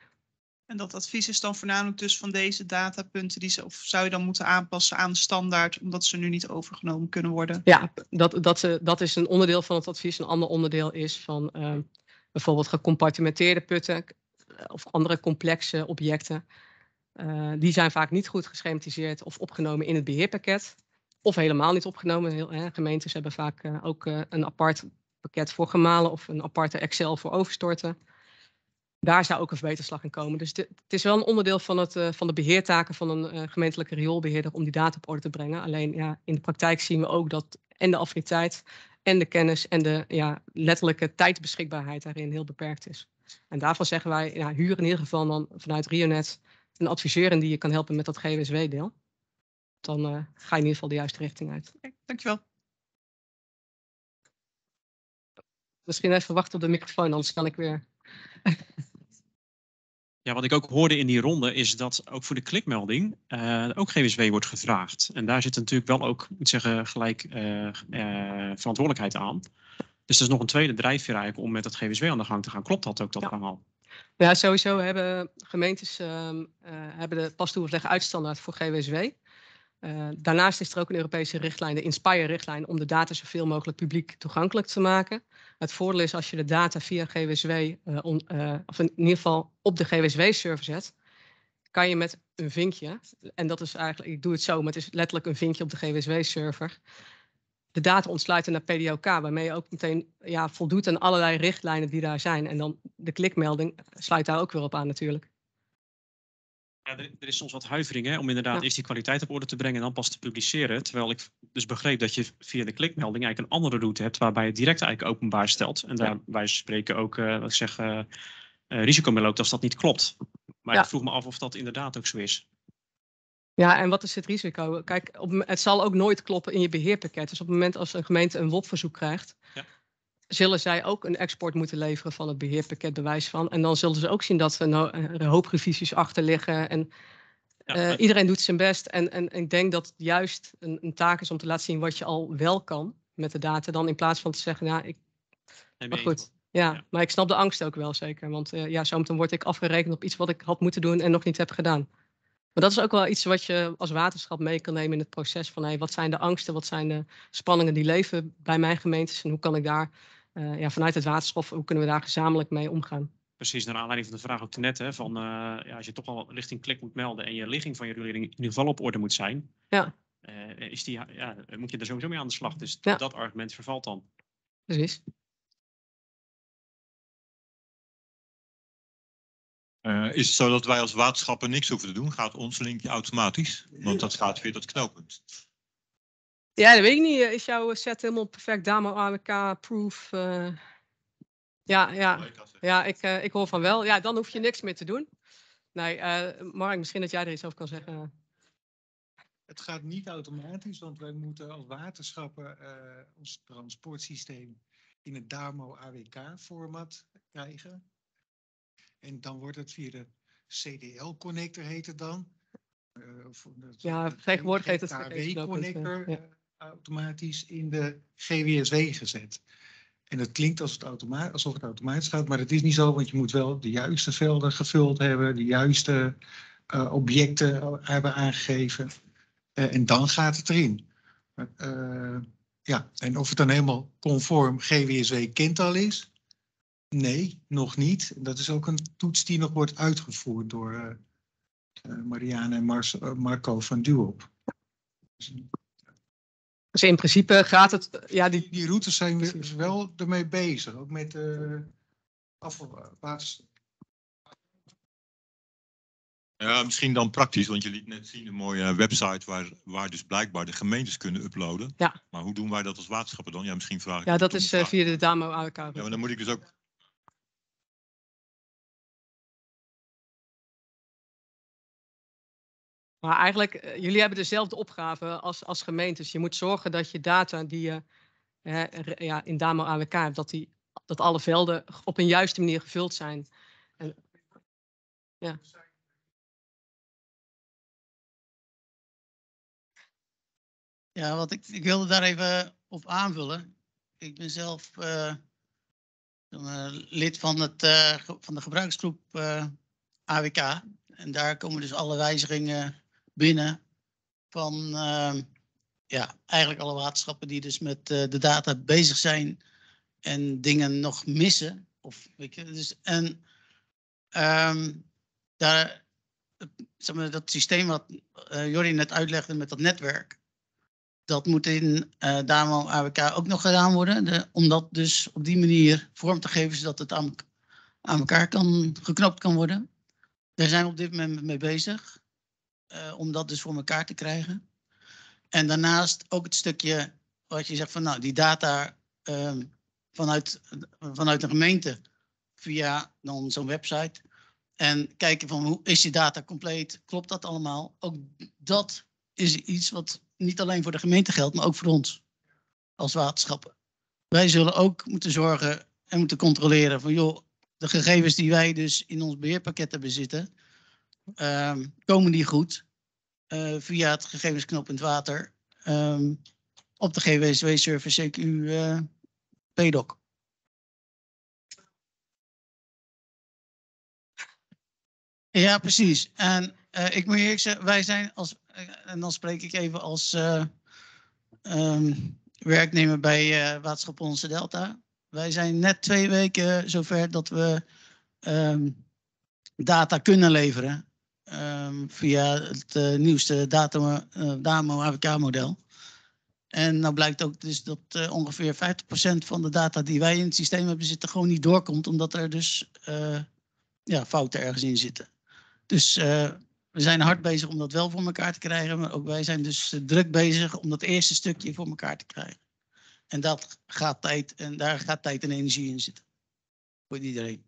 En dat advies is dan voornamelijk dus van deze datapunten, die ze, of zou je dan moeten aanpassen aan de standaard, omdat ze nu niet overgenomen kunnen worden? Ja, dat, dat, uh, dat is een onderdeel van het advies. Een ander onderdeel is van uh, bijvoorbeeld gecompartimenteerde putten of andere complexe objecten. Uh, die zijn vaak niet goed geschematiseerd of opgenomen in het beheerpakket. Of helemaal niet opgenomen. Heel, hè, gemeentes hebben vaak uh, ook uh, een apart pakket voor gemalen of een aparte Excel voor overstorten. Daar zou ook een verbeterslag in komen. Dus de, het is wel een onderdeel van, het, uh, van de beheertaken van een uh, gemeentelijke rioolbeheerder om die data op orde te brengen. Alleen ja, in de praktijk zien we ook dat en de affiniteit en de kennis en de ja, letterlijke tijdsbeschikbaarheid daarin heel beperkt is. En daarvan zeggen wij, ja, huur in ieder geval dan vanuit RioNet een adviseur in die je kan helpen met dat G W S W-deel. Dan uh, ga je in ieder geval de juiste richting uit. Okay, dankjewel. Misschien even wachten op de microfoon, anders kan ik weer... Ja, wat ik ook hoorde in die ronde is dat ook voor de klikmelding uh, ook G W S W wordt gevraagd. En daar zit natuurlijk wel ook, moet zeggen, gelijk uh, uh, verantwoordelijkheid aan. Dus dat is nog een tweede drijfveer eigenlijk om met het G W S W aan de gang te gaan. Klopt dat ook, dat ja. verhaal? Ja, sowieso hebben gemeentes uh, uh, hebben de pas toegelegde uitstandaard voor G W S W. Uh, daarnaast is er ook een Europese richtlijn, de Inspire-richtlijn, om de data zoveel mogelijk publiek toegankelijk te maken. Het voordeel is als je de data via G W S W, uh, on, uh, of in ieder geval op de G W S W-server zet, kan je met een vinkje, en dat is eigenlijk, ik doe het zo, maar het is letterlijk een vinkje op de G W S W-server, de data ontsluiten naar P D O K, waarmee je ook meteen ja, voldoet aan allerlei richtlijnen die daar zijn. En dan de klikmelding sluit daar ook weer op aan natuurlijk. Ja, er, er is soms wat huivering hè, om inderdaad Ja. eerst die kwaliteit op orde te brengen en dan pas te publiceren. Terwijl ik dus begreep dat je via de klikmelding eigenlijk een andere route hebt waarbij je het direct eigenlijk openbaar stelt. En daar Ja. wij spreken ook, uh, wat ik zeg, uh, uh, risico mee loopt als dat niet klopt. Maar Ja. ik vroeg me af of dat inderdaad ook zo is. Ja, en wat is het risico? Kijk, op, het zal ook nooit kloppen in je beheerpakket. Dus op het moment als een gemeente een W O P-verzoek krijgt, Ja. zullen zij ook een export moeten leveren van het beheerpakket bewijs van. En dan zullen ze ook zien dat er no- een hoop revisies achter liggen. En Ja, uh, maar- iedereen doet zijn best. En, en, en ik denk dat het juist een, een taak is om te laten zien wat je al wel kan met de data. Dan in plaats van te zeggen, nou, ik, Nee, maar mee eens, goed. Ja, Ja. maar ik snap de angst ook wel zeker. Want uh, ja, zometeen word ik afgerekend op iets wat ik had moeten doen en nog niet heb gedaan. Maar dat is ook wel iets wat je als waterschap mee kan nemen in het proces van hey, wat zijn de angsten, wat zijn de spanningen die leven bij mijn gemeentes en hoe kan ik daar uh, ja, vanuit het waterschap, hoe kunnen we daar gezamenlijk mee omgaan? Precies, naar aanleiding van de vraag ook net, hè, van uh, ja, als je toch al richting klik moet melden en je ligging van je riolering in ieder geval op orde moet zijn, ja. uh, is die, ja, moet je er sowieso mee aan de slag. Dus Ja. dat argument vervalt dan. Precies. Uh, is het zo dat wij als waterschappen niks hoeven te doen? Gaat ons linkje automatisch? Want dat gaat via dat knooppunt. Ja, dat weet ik niet. Is jouw set helemaal perfect D A M O A W K-proof? Uh... Ja, ja. ja ik, uh, ik hoor van wel. Ja, dan hoef je niks meer te doen. Nee, uh, Mark, misschien dat jij er iets over kan zeggen. Het gaat niet automatisch, want wij moeten als waterschappen uh, ons transportsysteem in het D A M O A W K-format krijgen. En dan wordt het via de C D L-connector heet het dan. Uh, of het, ja, tegenwoordig heet het G K W-connector ja. uh, automatisch in de G W S W gezet. En het klinkt als het automa- alsof het automatisch gaat, maar dat is niet zo, want je moet wel de juiste velden gevuld hebben, de juiste uh, objecten hebben aangegeven. Uh, en dan gaat het erin. Uh, ja, en of het dan helemaal conform G W S W-kental is? Nee, nog niet. Dat is ook een toets die nog wordt uitgevoerd door uh, uh, Marianne en Mars, uh, Marco van Duop. Dus in principe gaat het... Ja, die... die, die routes zijn we wel ermee bezig. Ook met uh, afvalwater. Ja, misschien dan praktisch, want je liet net zien een mooie website waar, waar dus blijkbaar de gemeentes kunnen uploaden. Ja. Maar hoe doen wij dat als waterschappen dan? Ja, misschien vraag ik... Ja, dat is uh, via de D A M O A W K. Ja, maar dan moet ik dus ook... Maar eigenlijk, uh, jullie hebben dezelfde opgave als, als gemeentes. Je moet zorgen dat je data die je uh, ja, in D A M O A W K hebt, dat, die, dat alle velden op een juiste manier gevuld zijn. En, ja. Ja, wat ik, ik wilde daar even op aanvullen. Ik ben zelf uh, uh, lid van, het, uh, van de gebruiksgroep uh, A W K. En daar komen dus alle wijzigingen binnen van uh, ja, eigenlijk alle waterschappen die dus met uh, de data bezig zijn en dingen nog missen. Of, weet je, dus, en um, daar, zeg maar, dat systeem wat uh, Jorrie net uitlegde met dat netwerk, dat moet in uh, D A M O A W K ook nog gedaan worden. De, om dat dus op die manier vorm te geven, zodat het aan, aan elkaar kan, geknopt kan worden. Daar zijn we op dit moment mee bezig. Uh, om dat dus voor elkaar te krijgen. En daarnaast ook het stukje wat je zegt van nou, die data uh, vanuit, vanuit de gemeente via dan zo'n website. En kijken van hoe is die data compleet, klopt dat allemaal? Ook dat is iets wat niet alleen voor de gemeente geldt, maar ook voor ons als waterschappen. Wij zullen ook moeten zorgen en moeten controleren van joh, de gegevens die wij dus in ons beheerpakket hebben zitten, uh, komen die goed uh, via het gegevensknooppunt water um, op de G W S W-server C Q uh, P D O C. Ja, precies. En uh, ik moet eerlijk zeggen, wij zijn als, uh, en dan spreek ik even als uh, um, werknemer bij uh, Waterschap Onze Delta. Wij zijn net twee weken zover dat we um, data kunnen leveren um, via het uh, nieuwste data, uh, DAMO A W K-model. En nou blijkt ook dus dat uh, ongeveer vijftig procent van de data die wij in het systeem hebben zitten gewoon niet doorkomt, omdat er dus uh, ja, fouten ergens in zitten. Dus uh, we zijn hard bezig om dat wel voor elkaar te krijgen, maar ook wij zijn dus uh, druk bezig om dat eerste stukje voor elkaar te krijgen. En dat gaat tijd, en daar gaat tijd en energie in zitten. Voor iedereen.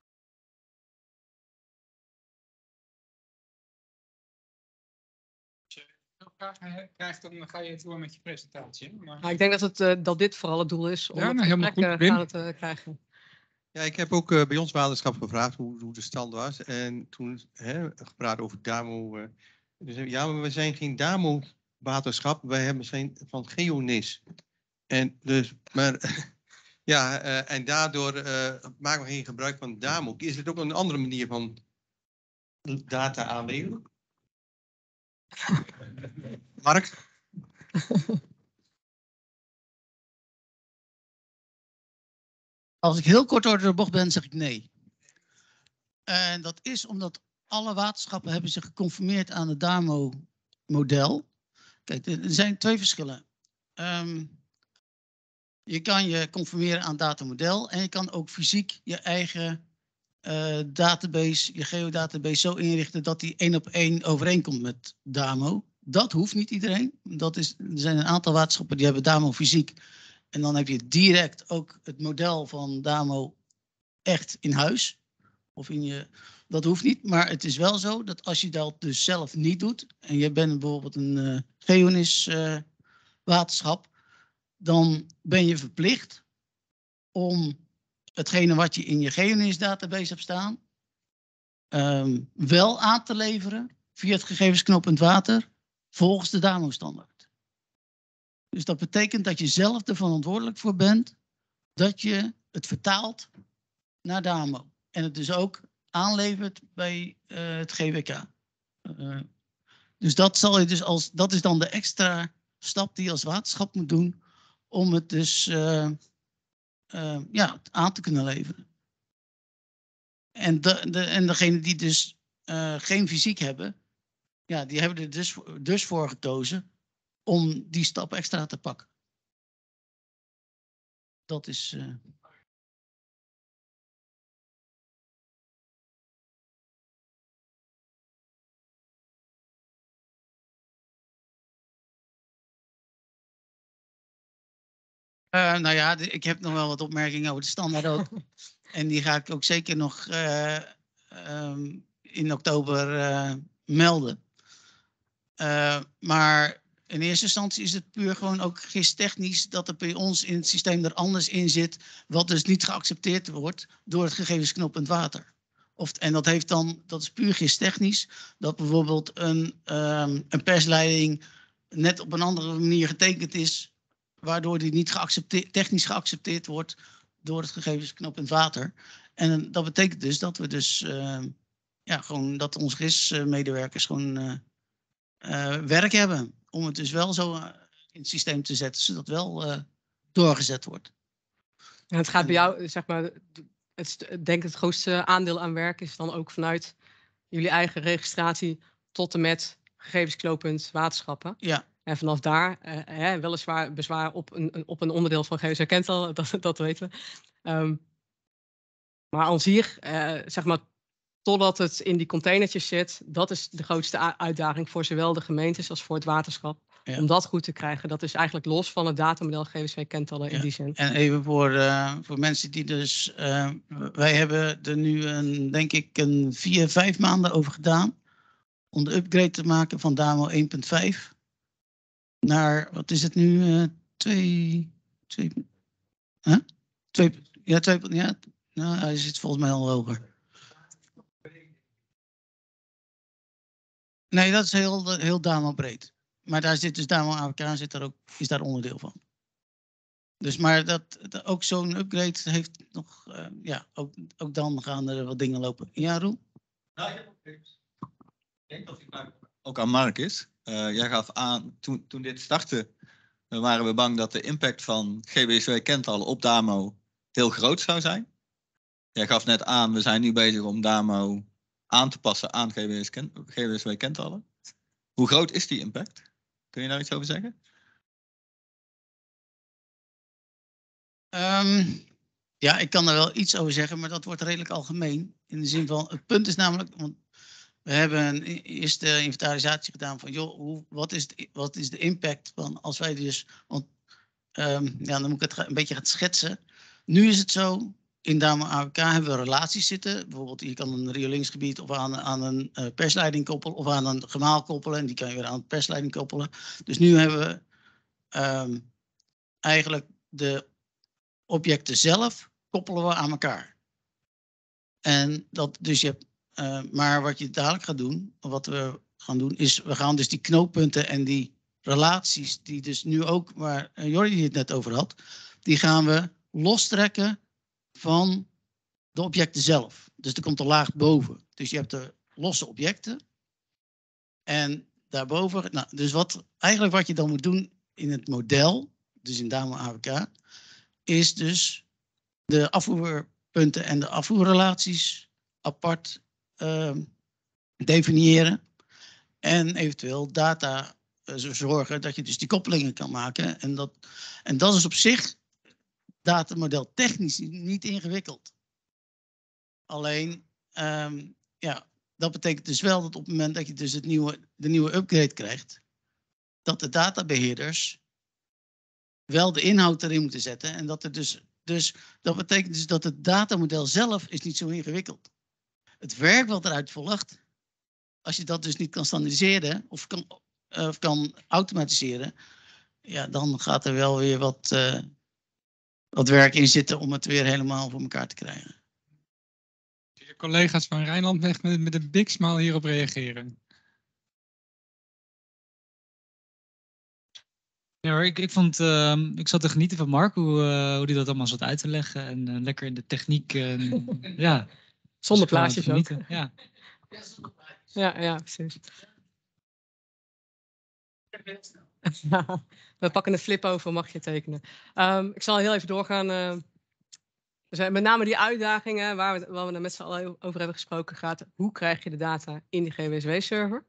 Vragen krijgt, dan ga je het door met je presentatie. Maar... Nou, ik denk dat, het, uh, dat dit vooral het doel is om ja, het nou, helemaal gesprek goed, uh, gaan te uh, krijgen. Ja, ik heb ook uh, bij ons waterschap gevraagd hoe, hoe de stand was. En toen hè, gepraat over DAMO. Uh, dus, ja, maar we zijn geen DAMO-waterschap. Wij hebben zijn van Geonis. En dus, maar ja, uh, en daardoor uh, maken we geen gebruik van DAMO. Is het ook een andere manier van data aanleveren? Mark? Als ik heel kort door de bocht ben, zeg ik nee. En dat is omdat alle waterschappen hebben zich geconformeerd aan het DAMO-model. Kijk, er zijn twee verschillen. Um, je kan je conformeren aan het datamodel en je kan ook fysiek je eigen uh, database, je geodatabase zo inrichten dat die één op één overeenkomt met DAMO. Dat hoeft niet iedereen. Dat is, er zijn een aantal waterschappen die hebben DAMO fysiek. En dan heb je direct ook het model van DAMO echt in huis. Of in je, dat hoeft niet, maar het is wel zo dat als je dat dus zelf niet doet. En je bent bijvoorbeeld een uh, Geonis uh, waterschap. Dan ben je verplicht om hetgene wat je in je Geonis database hebt staan. Um, wel aan te leveren via het gegevensknooppunt water volgens de DAMO standaard. Dus dat betekent dat je zelf er verantwoordelijk voor bent dat je het vertaalt naar DAMO. En het dus ook aanlevert bij uh, het G W K. Uh, dus dat zal je dus als, dat is dan de extra stap die je als waterschap moet doen om het dus uh, uh, ja, aan te kunnen leveren. En, de, de, en degene die dus uh, geen fysiek hebben, ja, die hebben er dus, dus voor gekozen om die stap extra te pakken. Dat is... Uh... Uh, nou ja, de, ik heb nog wel wat opmerkingen over de standaard ook. En die ga ik ook zeker nog uh, um, in oktober uh, melden. Uh, maar in eerste instantie is het puur gewoon ook gistechnisch dat er bij ons in het systeem er anders in zit, wat dus niet geaccepteerd wordt door het gegevensknooppunt water. Of, en dat heeft dan, dat is puur gistechnisch, dat bijvoorbeeld een, um, een persleiding net op een andere manier getekend is, waardoor die niet geaccepteerd, technisch geaccepteerd wordt door het gegevensknooppunt water. En dat betekent dus dat we dus uh, ja, gewoon dat onze G I S-medewerkers gewoon uh, uh, werk hebben om het dus wel zo uh, in het systeem te zetten, zodat het wel uh, doorgezet wordt. En het gaat bij jou, zeg maar, het, ik denk het grootste aandeel aan werk is dan ook vanuit jullie eigen registratie tot en met gegevensknooppunt waterschappen. Ja. En vanaf daar, uh, hè, weliswaar bezwaar op een, op een onderdeel van G W S Kental, dat, dat weten we. Um, maar aan zich, uh, zeg maar, totdat het in die containertjes zit, dat is de grootste uitdaging voor zowel de gemeentes als voor het waterschap. Ja. Om dat goed te krijgen, dat is eigenlijk los van het datamodel G W S Kental in ja. die zin. En even voor, uh, voor mensen die dus, uh, wij hebben er nu een, denk ik een vier, vijf maanden over gedaan om de upgrade te maken van DAMO één punt vijf. Naar, wat is het nu, uh, twee, twee, huh? twee, ja, twee, ja, nou, hij zit volgens mij al hoger. Nee, dat is heel, heel DAMO breed. Maar daar zit dus DAMO A W K zit daar ook, is daar onderdeel van. Dus maar dat, dat ook zo'n upgrade heeft nog, uh, ja, ook, ook dan gaan er wat dingen lopen. Ja, Roel? Nou, ik heb ook denk dat die vraag ook aan Mark is. Uh, jij gaf aan, toen, toen dit startte, uh, waren we bang dat de impact van G W S W-kentallen op Damo heel groot zou zijn. Jij gaf net aan, we zijn nu bezig om Damo aan te passen aan G W S W-kentallen. Hoe groot is die impact? Kun je daar iets over zeggen? Um, ja, ik kan er wel iets over zeggen, maar dat wordt redelijk algemeen. In de zin van, het punt is namelijk, want we hebben een eerste inventarisatie gedaan van, joh, hoe, wat, is de, wat is de impact van als wij dus, want, um, ja, dan moet ik het een beetje gaan schetsen. Nu is het zo, in Damo A W K hebben we relaties zitten. Bijvoorbeeld, je kan een riolingsgebied of aan, aan een uh, persleiding koppelen of aan een gemaal koppelen. En die kan je weer aan een persleiding koppelen. Dus nu hebben we um, eigenlijk de objecten zelf koppelen we aan elkaar. En dat, dus je hebt, uh, maar wat je dadelijk gaat doen, wat we gaan doen, is we gaan dus die knooppunten en die relaties, die dus nu ook, waar uh, Jordi het net over had, die gaan we lostrekken van de objecten zelf. Dus er komt een laag boven. Dus je hebt de losse objecten. En daarboven, nou, dus wat, eigenlijk wat je dan moet doen in het model, dus in Damo A W K, is dus de afvoerpunten en de afvoerrelaties apart uh, definiëren. En eventueel data uh, zorgen dat je dus die koppelingen kan maken. En dat, en dat is op zich datamodel technisch niet ingewikkeld. Alleen, um, ja, dat betekent dus wel dat op het moment dat je dus het nieuwe, de nieuwe upgrade krijgt, dat de databeheerders wel de inhoud erin moeten zetten. En dat er dus, dus dat betekent dus dat het datamodel zelf is niet zo ingewikkeld. Het werk wat eruit volgt, als je dat dus niet kan standaardiseren of kan, uh, of kan automatiseren, ja, dan gaat er wel weer wat, uh, wat werk in zitten om het weer helemaal voor elkaar te krijgen. De collega's van Rijnlandweg met, met een big smile hierop reageren. Ja hoor, ik, ik, vond, uh, ik zat te genieten van Mark, hoe, uh, hoe die dat allemaal zat uit te leggen. En uh, lekker in de techniek. Uh, ja. Zonder plaatjes ook. Ja. Ja, ja, precies. We pakken een flip over, mag je tekenen. Um, ik zal heel even doorgaan. Uh, er zijn met name die uitdagingen waar we, waar we er met z'n allen over hebben gesproken gaat. Hoe krijg je de data in die G W S W-server?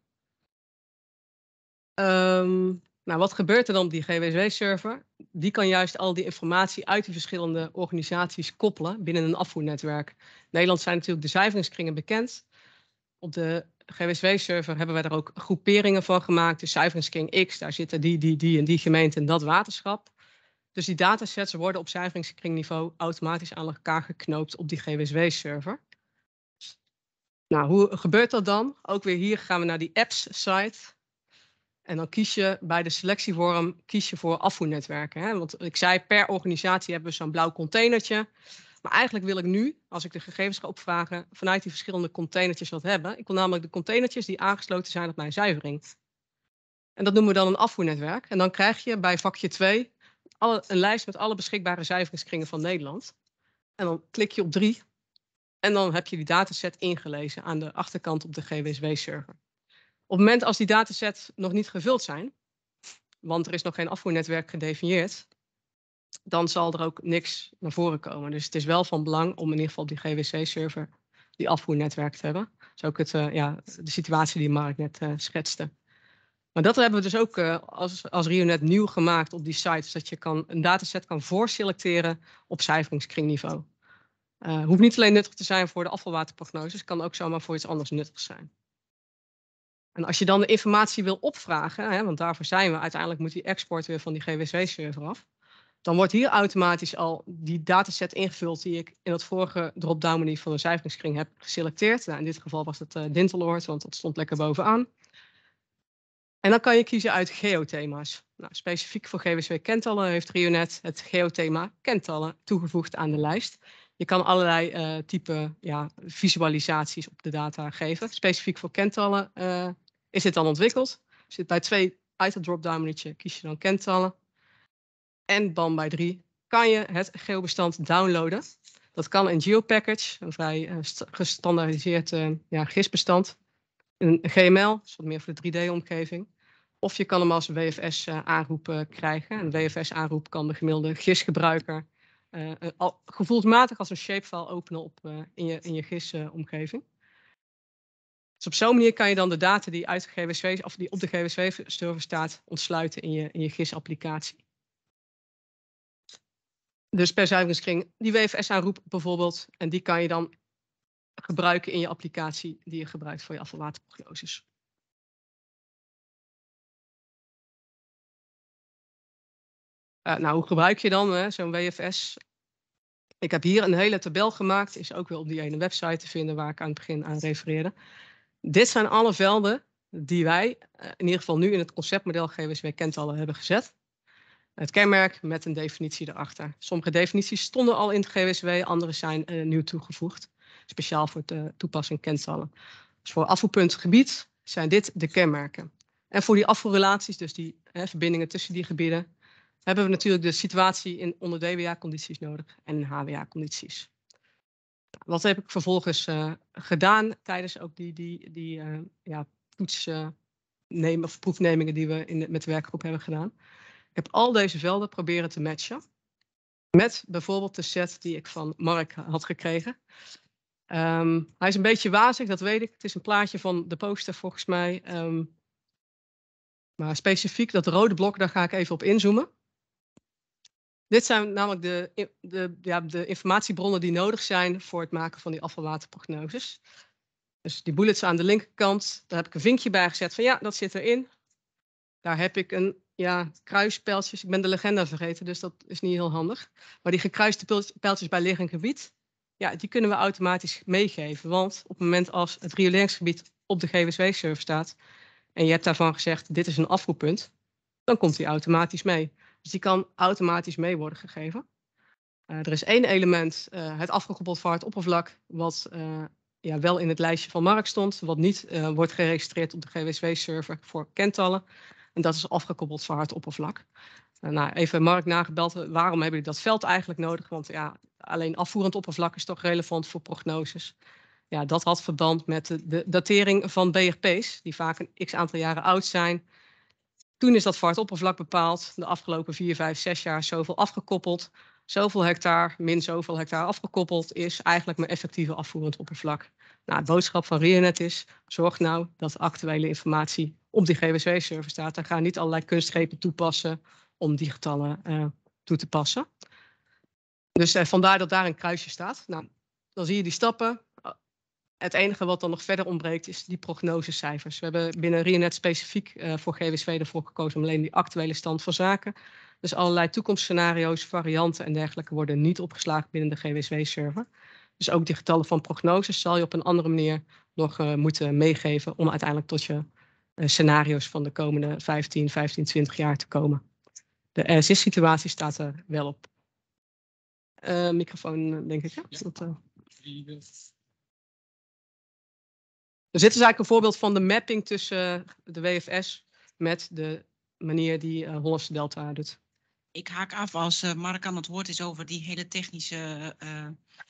Um, nou, wat gebeurt er dan op die G W S W-server? Die kan juist al die informatie uit die verschillende organisaties koppelen binnen een afvoernetwerk. In Nederland zijn natuurlijk de zuiveringskringen bekend. Op de G W S W-server hebben wij er ook groeperingen van gemaakt. De zuiveringskring X, daar zitten die, die, die en die gemeente en dat waterschap. Dus die datasets worden op zuiveringskringniveau automatisch aan elkaar geknoopt op die G W S W-server. Nou, hoe gebeurt dat dan? Ook weer hier gaan we naar die apps-site. En dan kies je bij de selectievorm kies je voor afvoernetwerken. Hè? Want ik zei, per organisatie hebben we zo'n blauw containertje. Maar eigenlijk wil ik nu, als ik de gegevens ga opvragen, vanuit die verschillende containertjes wat hebben. Ik wil namelijk de containertjes die aangesloten zijn op mijn zuivering. En dat noemen we dan een afvoernetwerk. En dan krijg je bij vakje twee alle, een lijst met alle beschikbare zuiveringskringen van Nederland. En dan klik je op drie. En dan heb je die dataset ingelezen aan de achterkant op de G W S W-server. Op het moment als die datasets nog niet gevuld zijn, want er is nog geen afvoernetwerk gedefinieerd, dan zal er ook niks naar voren komen. Dus het is wel van belang om in ieder geval op die G W S W-server die afvoernetwerk te hebben. Dat is ook het, uh, ja, de situatie die Mark net uh, schetste. Maar dat hebben we dus ook uh, als, als RioNet nieuw gemaakt op die site, zodat je kan, een dataset kan voorselecteren op zuiveringskringniveau. Uh, hoeft niet alleen nuttig te zijn voor de afvalwaterprognoses, kan ook zomaar voor iets anders nuttig zijn. En als je dan de informatie wil opvragen, hè, want daarvoor zijn we, uiteindelijk moet die export weer van die G W S W-server af. Dan wordt hier automatisch al die dataset ingevuld die ik in het vorige drop-down menu van de zuiveringskring heb geselecteerd. Nou, in dit geval was het uh, Dinteloord, want dat stond lekker bovenaan. En dan kan je kiezen uit geothema's. Nou, specifiek voor G W S W-kentallen heeft RioNet het geothema kentallen toegevoegd aan de lijst. Je kan allerlei uh, type ja, visualisaties op de data geven. Specifiek voor kentallen uh, is dit dan ontwikkeld. Zit bij twee uit het drop-down menu'tje kies je dan kentallen. En dan bij drie kan je het geobestand downloaden. Dat kan in GeoPackage, een vrij uh, gestandaardiseerd uh, ja, G I S-bestand. een G M L, dat is wat meer voor de drie D-omgeving. Of je kan hem als W F S-aanroep uh, krijgen. Een W F S-aanroep kan de gemiddelde G I S-gebruiker uh, uh, gevoelsmatig als een shapefile openen op, uh, in je, in je G I S-omgeving. Dus op zo'n manier kan je dan de data die, uit de G W S W, of die op de G W S W-server staat ontsluiten in je, in je G I S-applicatie. Dus per zuiveringskring die W F S-aanroep bijvoorbeeld. En die kan je dan gebruiken in je applicatie die je gebruikt voor je afvalwaterprognoses. Uh, nou, hoe gebruik je dan zo'n W F S? Ik heb hier een hele tabel gemaakt. Is ook weer op die ene website te vinden waar ik aan het begin aan refereerde. Dit zijn alle velden die wij uh, in ieder geval nu in het conceptmodel G W S W-kentallen hebben gezet. Het kenmerk met een definitie erachter. Sommige definities stonden al in het G W S W, andere zijn uh, nieuw toegevoegd. Speciaal voor de toepassing kentallen. Dus voor afvoerpunt gebied zijn dit de kenmerken. En voor die afvoerrelaties, dus die hè, verbindingen tussen die gebieden, hebben we natuurlijk de situatie in onder D W A-condities nodig en in H W A-condities. Wat heb ik vervolgens uh, gedaan tijdens ook die, die, die uh, ja, toetsnemen of proefnemingen die we in de, met de werkgroep hebben gedaan. Ik heb al deze velden proberen te matchen met bijvoorbeeld de set die ik van Mark had gekregen. Um, hij is een beetje wazig, dat weet ik. Het is een plaatje van de poster volgens mij. Um, maar specifiek dat rode blok, daar ga ik even op inzoomen. Dit zijn namelijk de, de, ja, de informatiebronnen die nodig zijn voor het maken van die afvalwaterprognoses. Dus die bullets aan de linkerkant, daar heb ik een vinkje bij gezet van ja, dat zit erin. Daar heb ik een ja, kruispijltjes. Ik ben de legenda vergeten, dus dat is niet heel handig. Maar die gekruiste pijltjes bij liggend gebied, ja, die kunnen we automatisch meegeven. Want op het moment als het rioleringsgebied op de G W S W-server staat en je hebt daarvan gezegd, dit is een afvoerpunt, dan komt die automatisch mee. Dus die kan automatisch mee worden gegeven. Uh, er is één element, uh, het afgekoppeld vaartoppervlak, wat uh, ja, wel in het lijstje van Mark stond, wat niet uh, wordt geregistreerd op de G W S W-server voor kentallen. En dat is afgekoppeld vaartoppervlak. Uh, nou, even Mark nagebeld, waarom hebben jullie dat veld eigenlijk nodig? Want ja, alleen afvoerend oppervlak is toch relevant voor prognoses. Ja, dat had verband met de, de datering van B R P's, die vaak een x aantal jaren oud zijn. Toen is dat vaartoppervlak bepaald. De afgelopen vier, vijf, zes jaar zoveel afgekoppeld. Zoveel hectare, min zoveel hectare afgekoppeld is eigenlijk mijn effectieve afvoerend oppervlak. Nou, de boodschap van RIONET is, zorg nou dat de actuele informatie op die G W S W-server staat. En ga niet allerlei kunstgrepen toepassen om die getallen uh, toe te passen. Dus uh, vandaar dat daar een kruisje staat. Nou, dan zie je die stappen. Het enige wat dan nog verder ontbreekt is die prognosecijfers. We hebben binnen RIONET specifiek uh, voor G W S W ervoor gekozen om alleen die actuele stand van zaken. Dus allerlei toekomstscenario's, varianten en dergelijke worden niet opgeslagen binnen de G W S W-server. Dus ook die getallen van prognoses zal je op een andere manier nog uh, moeten meegeven om uiteindelijk tot je uh, scenario's van de komende vijftien, vijftien, twintig jaar te komen. De R S I-situatie staat er wel op. Uh, microfoon, denk ik. Ja? Ja. Dat, uh... Dus dit is eigenlijk een voorbeeld van de mapping tussen de W F S met de manier die uh, Hollandse Delta doet. Ik haak af als uh, Mark aan het woord is over die hele technische... Uh,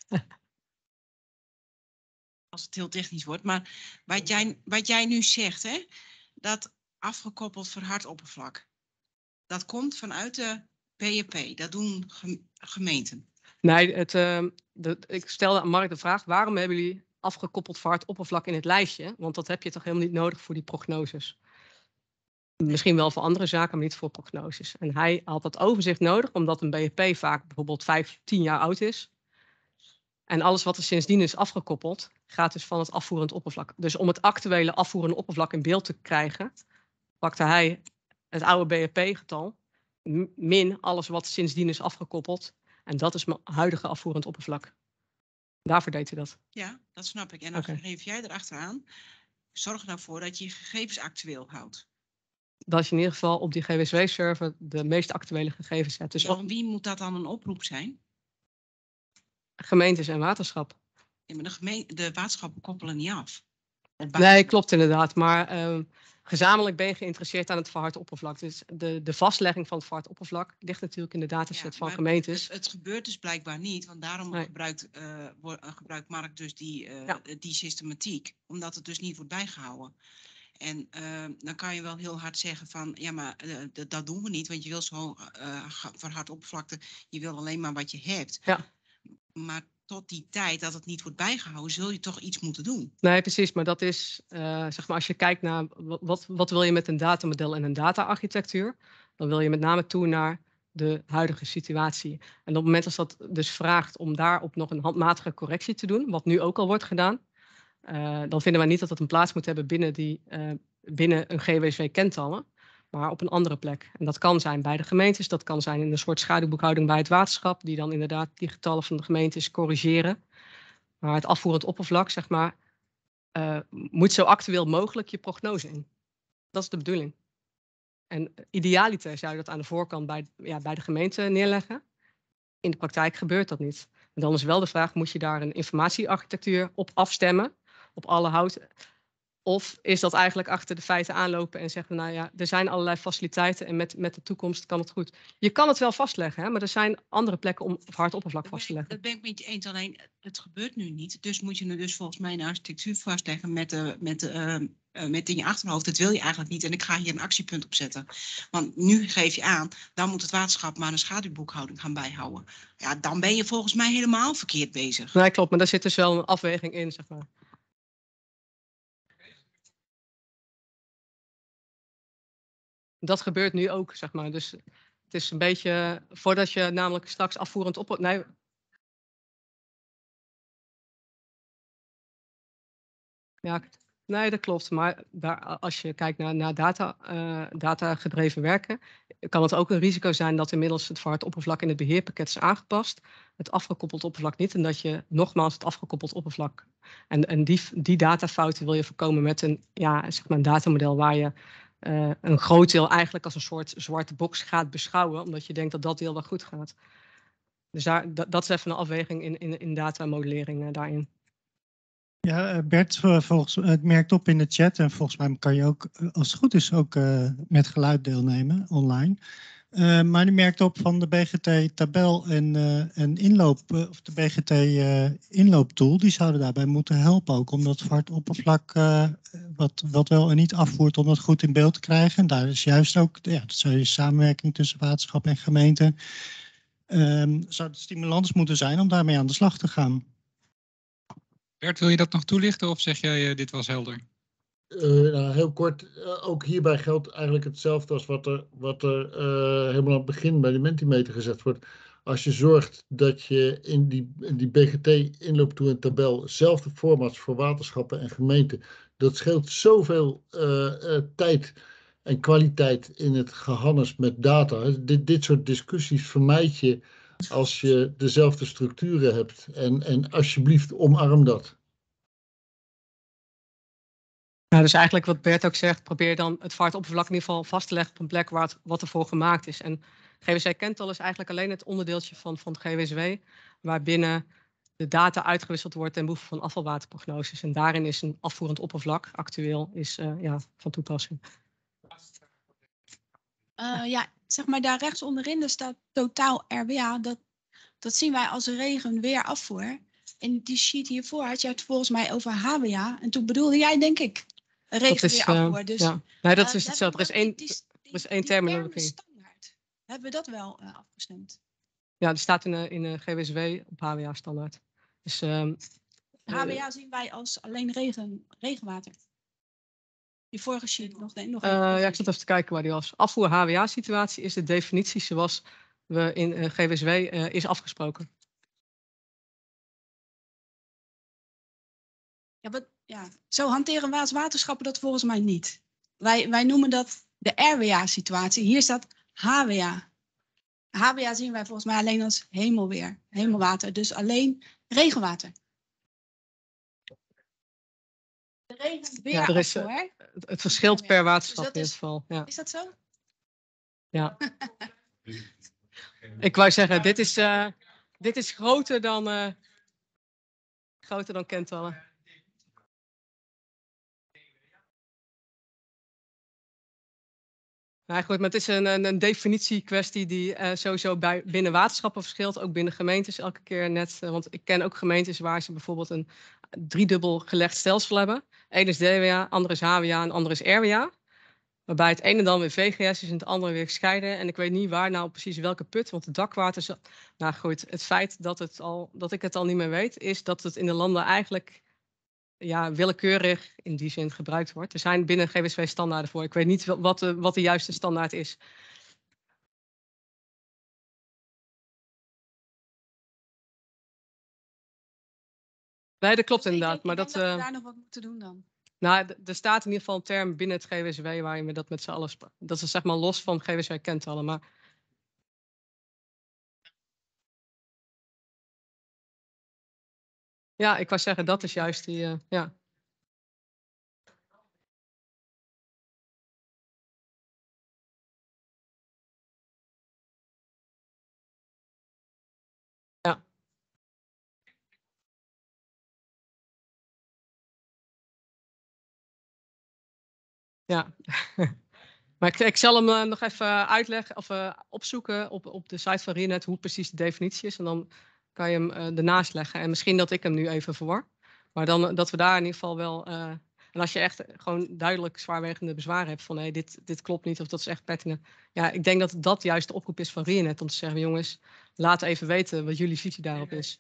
als het heel technisch wordt. Maar wat jij, wat jij nu zegt, hè, dat afgekoppeld verhard oppervlak. Dat komt vanuit de P J P. Dat doen gemeenten. Nee, het, uh, de, ik stelde aan Mark de vraag, waarom hebben jullie afgekoppeld verhard oppervlak in het lijstje? Want dat heb je toch helemaal niet nodig voor die prognoses. Misschien wel voor andere zaken, maar niet voor prognoses. En hij had dat overzicht nodig, omdat een B H P vaak bijvoorbeeld vijf, tien jaar oud is. En alles wat er sindsdien is afgekoppeld, gaat dus van het afvoerend oppervlak. Dus om het actuele afvoerende oppervlak in beeld te krijgen, pakte hij het oude B H P-getal, min alles wat sindsdien is afgekoppeld. En dat is mijn huidige afvoerend oppervlak. Daarvoor deed hij dat. Ja, dat snap ik. En dan okay. geef jij erachteraan, zorg er nou voor dat je je gegevens actueel houdt. Dat je in ieder geval op die G W S W-server de meest actuele gegevens hebt. Dus ja, op... Wie moet dat dan een oproep zijn? Gemeentes en waterschap. Ja, maar de, gemeen... de waterschappen koppelen niet af. Nee, klopt inderdaad. Maar uh, gezamenlijk ben je geïnteresseerd aan het verhard oppervlak. Dus de, de vastlegging van het verhard oppervlak ligt natuurlijk in de dataset Ja, van maar gemeentes. Het, het gebeurt dus blijkbaar niet, want daarom Nee. gebruikt, uh, wo- uh, gebruikt Mark dus die, uh, Ja. die systematiek, omdat het dus niet wordt bijgehouden. En uh, dan kan je wel heel hard zeggen van, ja maar uh, d- dat doen we niet, want je wil zo'n uh, verhard oppervlakte, je wil alleen maar wat je hebt. Ja. Maar tot die tijd dat het niet wordt bijgehouden, zul je toch iets moeten doen. Nee, precies. Maar dat is, uh, zeg maar, als je kijkt naar wat, wat, wat wil je met een datamodel en een data-architectuur, dan wil je met name toe naar de huidige situatie. En op het moment als dat dus vraagt om daarop nog een handmatige correctie te doen, wat nu ook al wordt gedaan, uh, dan vinden wij niet dat dat een plaats moet hebben binnen, die, uh, binnen een G W S W-kentallen, maar op een andere plek. En dat kan zijn bij de gemeentes, dat kan zijn in een soort schaduwboekhouding bij het waterschap, die dan inderdaad die getallen van de gemeentes corrigeren. Maar het afvoerend oppervlak, zeg maar, uh, moet zo actueel mogelijk je prognose in. Dat is de bedoeling. En idealiter zou je dat aan de voorkant bij, ja, bij de gemeente neerleggen. In de praktijk gebeurt dat niet. En dan is wel de vraag, moet je daar een informatiearchitectuur op afstemmen, op alle houten? Of is dat eigenlijk achter de feiten aanlopen en zeggen, nou ja, er zijn allerlei faciliteiten en met, met de toekomst kan het goed. Je kan het wel vastleggen, hè, maar er zijn andere plekken om hard oppervlak vast te leggen. Dat ben ik met je eens, alleen het gebeurt nu niet. Dus moet je nu dus volgens mij een architectuur vastleggen met, de, met, de, uh, uh, met in je achterhoofd. Dat wil je eigenlijk niet en ik ga hier een actiepunt op zetten. Want nu geef je aan, dan moet het waterschap maar een schaduwboekhouding gaan bijhouden. Ja, dan ben je volgens mij helemaal verkeerd bezig. Nee, klopt, maar daar zit dus wel een afweging in, zeg maar. Dat gebeurt nu ook, zeg maar. Dus het is een beetje, voordat je namelijk straks afvoerend op... Nee, ja, nee, dat klopt. Maar daar, als je kijkt naar, naar data, uh, data-gedreven werken, kan het ook een risico zijn dat inmiddels het verhard oppervlak in het beheerpakket is aangepast. Het afgekoppeld oppervlak niet. En dat je nogmaals het afgekoppeld oppervlak... En, en die, die datafouten wil je voorkomen met een, ja, zeg maar een datamodel waar je... Uh, een groot deel eigenlijk als een soort zwarte box gaat beschouwen, omdat je denkt dat dat deel wel goed gaat. Dus daar, dat, dat is even een afweging in, in, in datamodellering uh, daarin. Ja, Bert volgens, het merkt op in de chat en volgens mij kan je ook, als het goed is, ook uh, met geluid deelnemen online. Uh, maar die merkt op van de B G T-tabel en, uh, en inloop, uh, of de B G T-inlooptool, uh, die zouden daarbij moeten helpen ook om dat verhard oppervlak, uh, wat, wat wel en niet afvoert, om dat goed in beeld te krijgen. En daar is juist ook, ja, dat zou je samenwerking tussen waterschap en gemeente, um, zou de stimulans moeten zijn om daarmee aan de slag te gaan. Bert, wil je dat nog toelichten of zeg jij uh, dit was helder? Uh, nou, heel kort, uh, ook hierbij geldt eigenlijk hetzelfde als wat er, wat er uh, helemaal aan het begin bij de Mentimeter gezegd wordt. Als je zorgt dat je in die, in die B G T-inlooptool en tabel hetzelfde formats voor waterschappen en gemeenten, dat scheelt zoveel uh, uh, tijd en kwaliteit in het gehannes met data. Dit, dit soort discussies vermijd je als je dezelfde structuren hebt. En, en alsjeblieft, omarm dat. Nou, dus eigenlijk wat Bert ook zegt, probeer dan het vaartoppervlak in ieder geval vast te leggen op een plek waar het, wat ervoor gemaakt is. En G W S W-kental is eigenlijk alleen het onderdeeltje van, van het G W S W, waarbinnen de data uitgewisseld wordt ten behoeve van afvalwaterprognoses. En daarin is een afvoerend oppervlak actueel is, uh, ja, van toepassing. Uh, ja, zeg maar daar rechts onderin, daar staat totaal R W A. Dat, dat zien wij als regenweerafvoer. In die sheet hiervoor had jij het volgens mij over H W A. En toen bedoelde jij, denk ik, regenweerafvoer. Uh, dus, ja. Nee, dat uh, is hetzelfde. Er is één, die, die, er is één terminologie. Standaard. Hebben we dat wel uh, afgestemd? Ja, die staat in de, in de G W S W op H W A standaard. Dus, um, H W A uh, zien wij als alleen regen, regenwater. Die vorige sheet nog. Nee, nog uh, ja, ik zat even te kijken waar die was. Afvoer H W A situatie is de definitie zoals we in uh, G W S W uh, is afgesproken. Ja, wat, ja, zo hanteren wij als waterschappen dat volgens mij niet. Wij, wij noemen dat de R W A-situatie. Hier staat H W A. H W A zien wij volgens mij alleen als hemelweer, hemelwater. Dus alleen regenwater. De regenweer ja, er is, uh, het, het verschilt ja, per waterschap dus in ieder geval. Ja. Is dat zo? Ja. Ik wou zeggen, dit is, uh, dit is groter dan, uh, groter dan kentallen. Nou goed, maar het is een, een, een definitiekwestie die uh, sowieso bij, binnen waterschappen verschilt, ook binnen gemeentes elke keer net. Uh, want ik ken ook gemeentes waar ze bijvoorbeeld een driedubbel gelegd stelsel hebben. Eén is D W A, ander is H W A en ander is R W A. Waarbij het ene dan weer V G S is en het andere weer gescheiden. En ik weet niet waar nou precies welke put, want het dakwater... Nou goed, het feit dat, het al, dat ik het al niet meer weet, is dat het in de landen eigenlijk ja, willekeurig in die zin gebruikt wordt. Er zijn binnen G W S W standaarden voor. Ik weet niet wat de, wat de juiste standaard is. Nee, dat klopt inderdaad. Ik maar denk dat, dat we uh, daar nog wat moeten doen dan. Nou, er staat in ieder geval een term binnen het G W S W waarin we dat met z'n allen... Dat is zeg maar los van G W S W kentallen, maar... Ja, ik wou zeggen, dat is juist die... Uh, ja. Ja. Ja. Maar ik, ik zal hem uh, nog even uitleggen of uh, opzoeken op, op de site van RIANet hoe precies de definitie is. En dan kan je hem uh, ernaast leggen. En misschien dat ik hem nu even verwar. Maar dan uh, dat we daar in ieder geval wel... Uh, en als je echt gewoon duidelijk zwaarwegende bezwaren hebt van hey, dit, dit klopt niet of dat is echt pertinent. Ja, ik denk dat dat juist de oproep is van RIANet om te zeggen jongens, laat even weten wat jullie visie daarop is.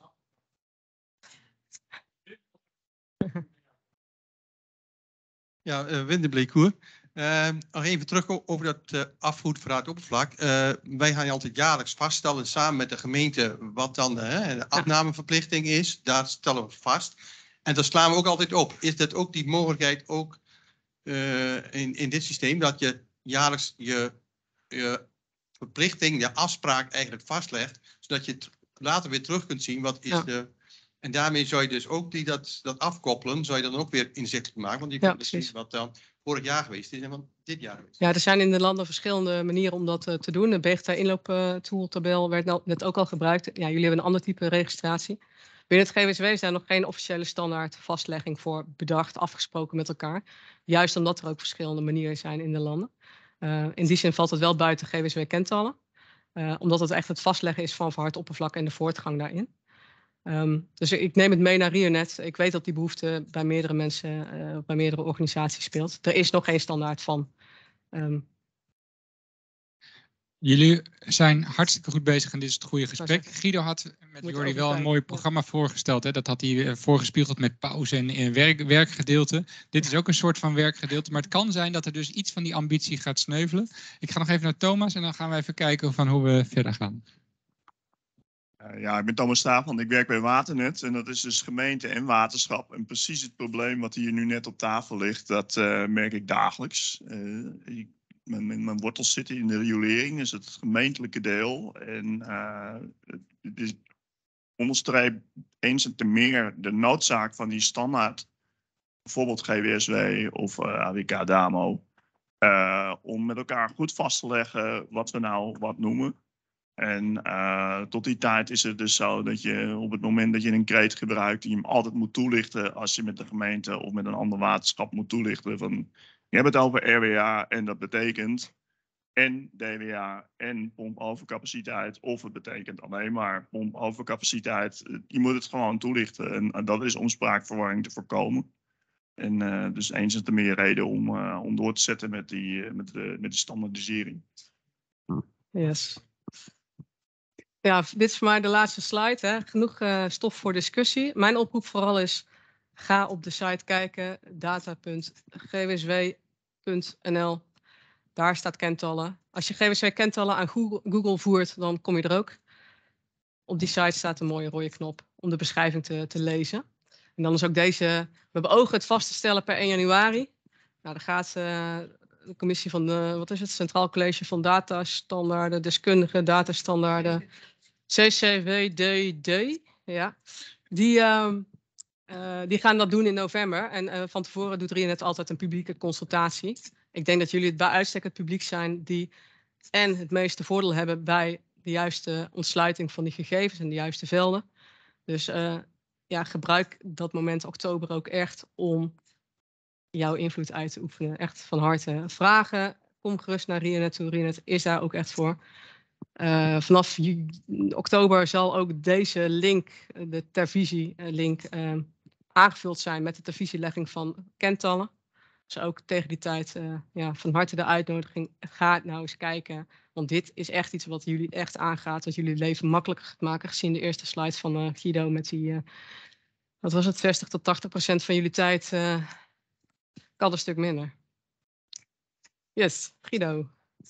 Ja, uh, Wim de Bleekoer. Uh, nog even terug over dat uh, afvoer voor het oppervlak. Uh, wij gaan altijd jaarlijks vaststellen samen met de gemeente wat dan uh, de afnameverplichting is. Daar stellen we vast. En dan slaan we ook altijd op. Is dat ook die mogelijkheid ook uh, in, in dit systeem dat je jaarlijks je, je verplichting, je afspraak eigenlijk vastlegt, zodat je het later weer terug kunt zien wat is ja. de... En daarmee zou je dus ook die, dat, dat afkoppelen, zou je dan ook weer inzichtelijk maken. Want je kunt ja, dus zien wat dan vorig jaar geweest is en wat dit jaar geweest is. Ja, er zijn in de landen verschillende manieren om dat uh, te doen. De B G T-inlooptooltabel werd net ook al gebruikt. Ja, jullie hebben een ander type registratie. Binnen het G W S W is daar nog geen officiële standaard vastlegging voor bedacht, afgesproken met elkaar. Juist omdat er ook verschillende manieren zijn in de landen. Uh, in die zin valt het wel buiten G W S W-kentallen. Uh, omdat het echt het vastleggen is van verhard oppervlak en de voortgang daarin. Um, dus ik neem het mee naar RIANet. Ik weet dat die behoefte bij meerdere mensen, uh, bij meerdere organisaties speelt. Er is nog geen standaard van. Um, Jullie zijn hartstikke goed bezig en dit is het goede gesprek. Guido had met Jordi wel een mooi programma ja. voorgesteld. Hè? Dat had hij voorgespiegeld met pauze en, en werk, werkgedeelte. Dit is ook een soort van werkgedeelte. Maar het kan zijn dat er dus iets van die ambitie gaat sneuvelen. Ik ga nog even naar Thomas en dan gaan we even kijken van hoe we verder gaan. Uh, ja, ik ben Thomas Staafman, ik werk bij Waternet en dat is dus gemeente en waterschap. En precies het probleem wat hier nu net op tafel ligt, dat uh, merk ik dagelijks. Uh, ik, mijn, mijn, mijn wortels zitten in de riolering, dus het gemeentelijke deel. En uh, het is onderstreep eens en te meer de noodzaak van die standaard, bijvoorbeeld G W S W of uh, A W K DAMO, uh, om met elkaar goed vast te leggen wat we nou wat noemen. En uh, tot die tijd is het dus zo dat je op het moment dat je een kreet gebruikt, die je hem altijd moet toelichten als je met de gemeente of met een ander waterschap moet toelichten. Van, je hebt het over R W A en dat betekent en D W A en pompovercapaciteit. Of het betekent alleen maar pompovercapaciteit. Je moet het gewoon toelichten en, en dat is om spraakverwarring te voorkomen. En uh, dus eens en te meer reden om, uh, om door te zetten met, die, uh, met, de, met de standaardisering. Yes. Ja, dit is voor mij de laatste slide. Hè. Genoeg uh, stof voor discussie. Mijn oproep vooral is, ga op de site kijken, data punt g w s w punt n l. Daar staat kentallen. Als je G W S W-kentallen aan Google, Google voert, dan kom je er ook. Op die site staat een mooie rode knop om de beschrijving te, te lezen. En dan is ook deze, we beogen het vast te stellen per één januari. Nou, daar gaat uh, de commissie van de, wat is het, Centraal College van Datastandaarden, deskundige datastandaarden, C C W D D, ja. Die, uh, uh, die gaan dat doen in november. En uh, van tevoren doet RIANet altijd een publieke consultatie. Ik denk dat jullie het bij uitstek het publiek zijn die en het meeste voordeel hebben bij de juiste ontsluiting van die gegevens en de juiste velden. Dus uh, ja, gebruik dat moment oktober ook echt om jouw invloed uit te oefenen. Echt van harte vragen, kom gerust naar Rionet toe. Rionet is daar ook echt voor. Uh, vanaf ju- oktober zal ook deze link, de Tervisie-link, uh, aangevuld zijn met de Tervisielegging van kentallen. Dus ook tegen die tijd uh, ja, van harte de uitnodiging. Ga nou eens kijken. Want dit is echt iets wat jullie echt aangaat. Wat jullie het leven makkelijker gaat maken. Gezien de eerste slide van uh, Guido met die... Uh, wat was het? zestig tot tachtig procent van jullie tijd uh, kan een stuk minder. Yes, Guido.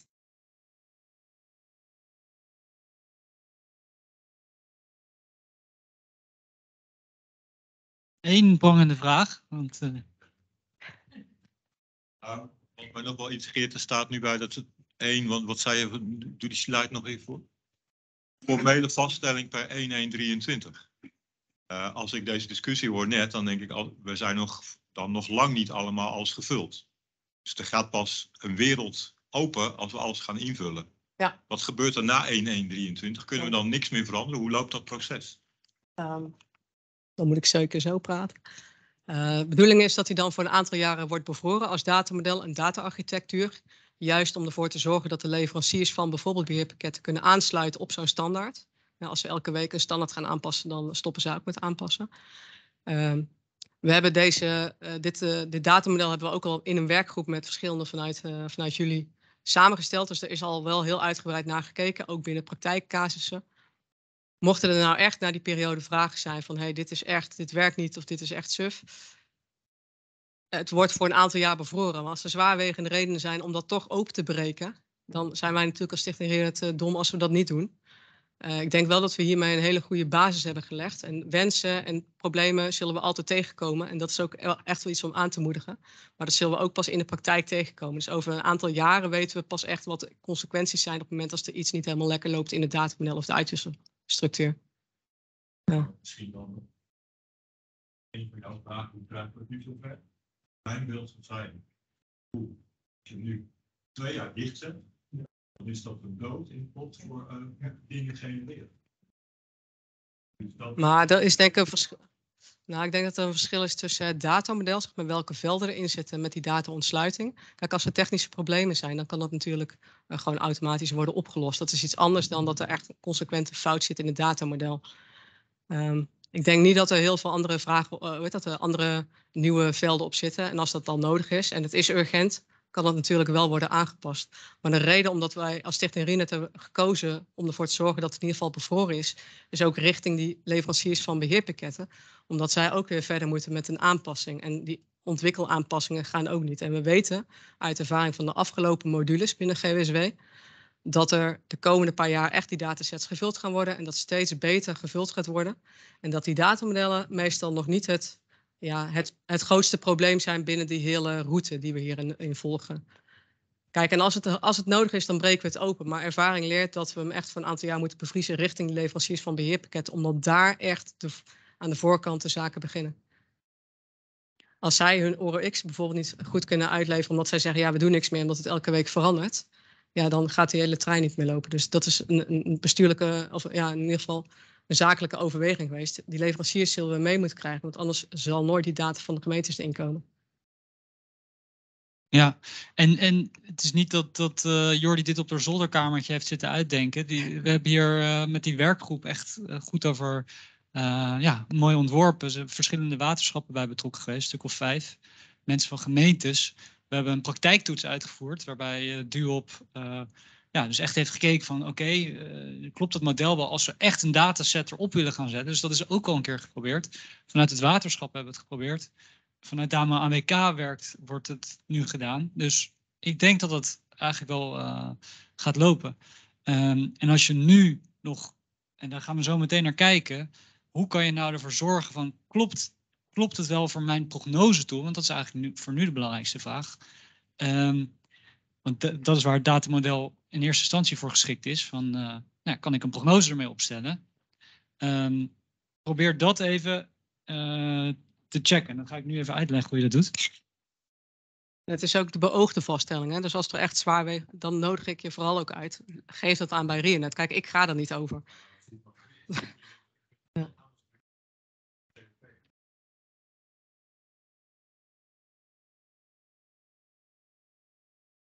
Eén prangende vraag. Want, uh... Nou, wat mij nog wel intrigeert, er staat nu bij dat het één, want wat zei je, doe die slide nog even voor. Formele vaststelling per één één drieëntwintig. Uh, als ik deze discussie hoor net, dan denk ik, al, we zijn nog, dan nog lang niet allemaal alles gevuld. Dus er gaat pas een wereld open als we alles gaan invullen. Ja. Wat gebeurt er na één één drieëntwintig? Kunnen we dan niks meer veranderen? Hoe loopt dat proces? Um, dan moet ik zeker zo praten. Uh, de bedoeling is dat hij dan voor een aantal jaren wordt bevroren als datamodel en data-architectuur. Juist om ervoor te zorgen dat de leveranciers van bijvoorbeeld beheerpakketten kunnen aansluiten op zo'n standaard. Nou, als we elke week een standaard gaan aanpassen, dan stoppen ze ook met aanpassen. Uh, we hebben deze, uh, dit, uh, dit datamodel hebben we ook al in een werkgroep met verschillende vanuit, uh, vanuit jullie samengesteld. Dus er is al wel heel uitgebreid naar gekeken, ook binnen praktijkcasussen. Mochten er nou echt na die periode vragen zijn van hey, dit is echt, dit werkt niet of dit is echt suf. Het wordt voor een aantal jaar bevroren. Maar als er zwaarwegende redenen zijn om dat toch open te breken, dan zijn wij natuurlijk als Stichting Rionet uh, dom als we dat niet doen. Uh, ik denk wel dat we hiermee een hele goede basis hebben gelegd. En wensen en problemen zullen we altijd tegenkomen. En dat is ook echt wel iets om aan te moedigen. Maar dat zullen we ook pas in de praktijk tegenkomen. Dus over een aantal jaren weten we pas echt wat de consequenties zijn op het moment als er iets niet helemaal lekker loopt in het datamodel of de uitwisselstructuur. Ja. Misschien dan een van jouw vragen, hoe krijgen we het nu zover? Mijn beeld zou zijn, als je nu twee jaar dicht zet, dan is dat een dood in de pot voor uh, dingen genereren. Dus dat... Maar er is denk ik een verschil. Nou, ik denk dat er een verschil is tussen het datamodel, zeg maar welke velden erin zitten met die data-ontsluiting. Kijk, als er technische problemen zijn, dan kan dat natuurlijk uh, gewoon automatisch worden opgelost. Dat is iets anders dan dat er echt een consequente fout zit in het datamodel. Um, ik denk niet dat er heel veel andere vragen, uh, weet dat er andere nieuwe velden op zitten. En als dat dan nodig is en het is urgent, kan dat natuurlijk wel worden aangepast. Maar de reden omdat wij als Stichting Rionet hebben gekozen om ervoor te zorgen dat het in ieder geval bevroren is, is ook richting die leveranciers van beheerpakketten. Omdat zij ook weer verder moeten met een aanpassing. En die ontwikkelaanpassingen gaan ook niet. En we weten uit ervaring van de afgelopen modules binnen G W S W dat er de komende paar jaar echt die datasets gevuld gaan worden en dat steeds beter gevuld gaat worden. En dat die datamodellen meestal nog niet het, ja, het, het grootste probleem zijn binnen die hele route die we hierin in volgen. Kijk, en als het, als het nodig is, dan breken we het open. Maar ervaring leert dat we hem echt voor een aantal jaar moeten bevriezen richting de leveranciers van beheerpakketten, omdat daar echt de, aan de voorkant de zaken beginnen. Als zij hun O R O X bijvoorbeeld niet goed kunnen uitleveren, omdat zij zeggen, ja, we doen niks meer, omdat het elke week verandert, ja, dan gaat die hele trein niet meer lopen. Dus dat is een, een bestuurlijke, of ja, in ieder geval een zakelijke overweging geweest. Die leveranciers zullen we mee moeten krijgen, want anders zal nooit die data van de gemeentes erin komen. Ja, en, en het is niet dat, dat uh, Jordi dit op haar zolderkamertje heeft zitten uitdenken. Die, we hebben hier uh, met die werkgroep echt uh, goed over, uh, ja, mooi ontworpen. Er zijn verschillende waterschappen bij betrokken geweest, een stuk of vijf. Mensen van gemeentes. We hebben een praktijktoets uitgevoerd waarbij uh, Duop uh, ja, dus echt heeft gekeken van oké, okay, uh, klopt dat model wel als we echt een dataset erop willen gaan zetten. Dus dat is ook al een keer geprobeerd. Vanuit het waterschap hebben we het geprobeerd. Vanuit Damo A W K werkt, wordt het nu gedaan. Dus ik denk dat het eigenlijk wel uh, gaat lopen. Um, en als je nu nog, en daar gaan we zo meteen naar kijken, hoe kan je nou ervoor zorgen van klopt, klopt het wel voor mijn prognose toe? Want dat is eigenlijk nu, voor nu de belangrijkste vraag. Um, want dat is waar het datamodel in eerste instantie voor geschikt is. Van, uh, nou, kan ik een prognose ermee opstellen? Um, probeer dat even uh, te checken. Dan ga ik nu even uitleggen hoe je dat doet. Het is ook de beoogde vaststelling. Hè? Dus als het er echt zwaar weegt, dan nodig ik je vooral ook uit. Geef dat aan bij Rionet. Kijk, ik ga er niet over. Ja.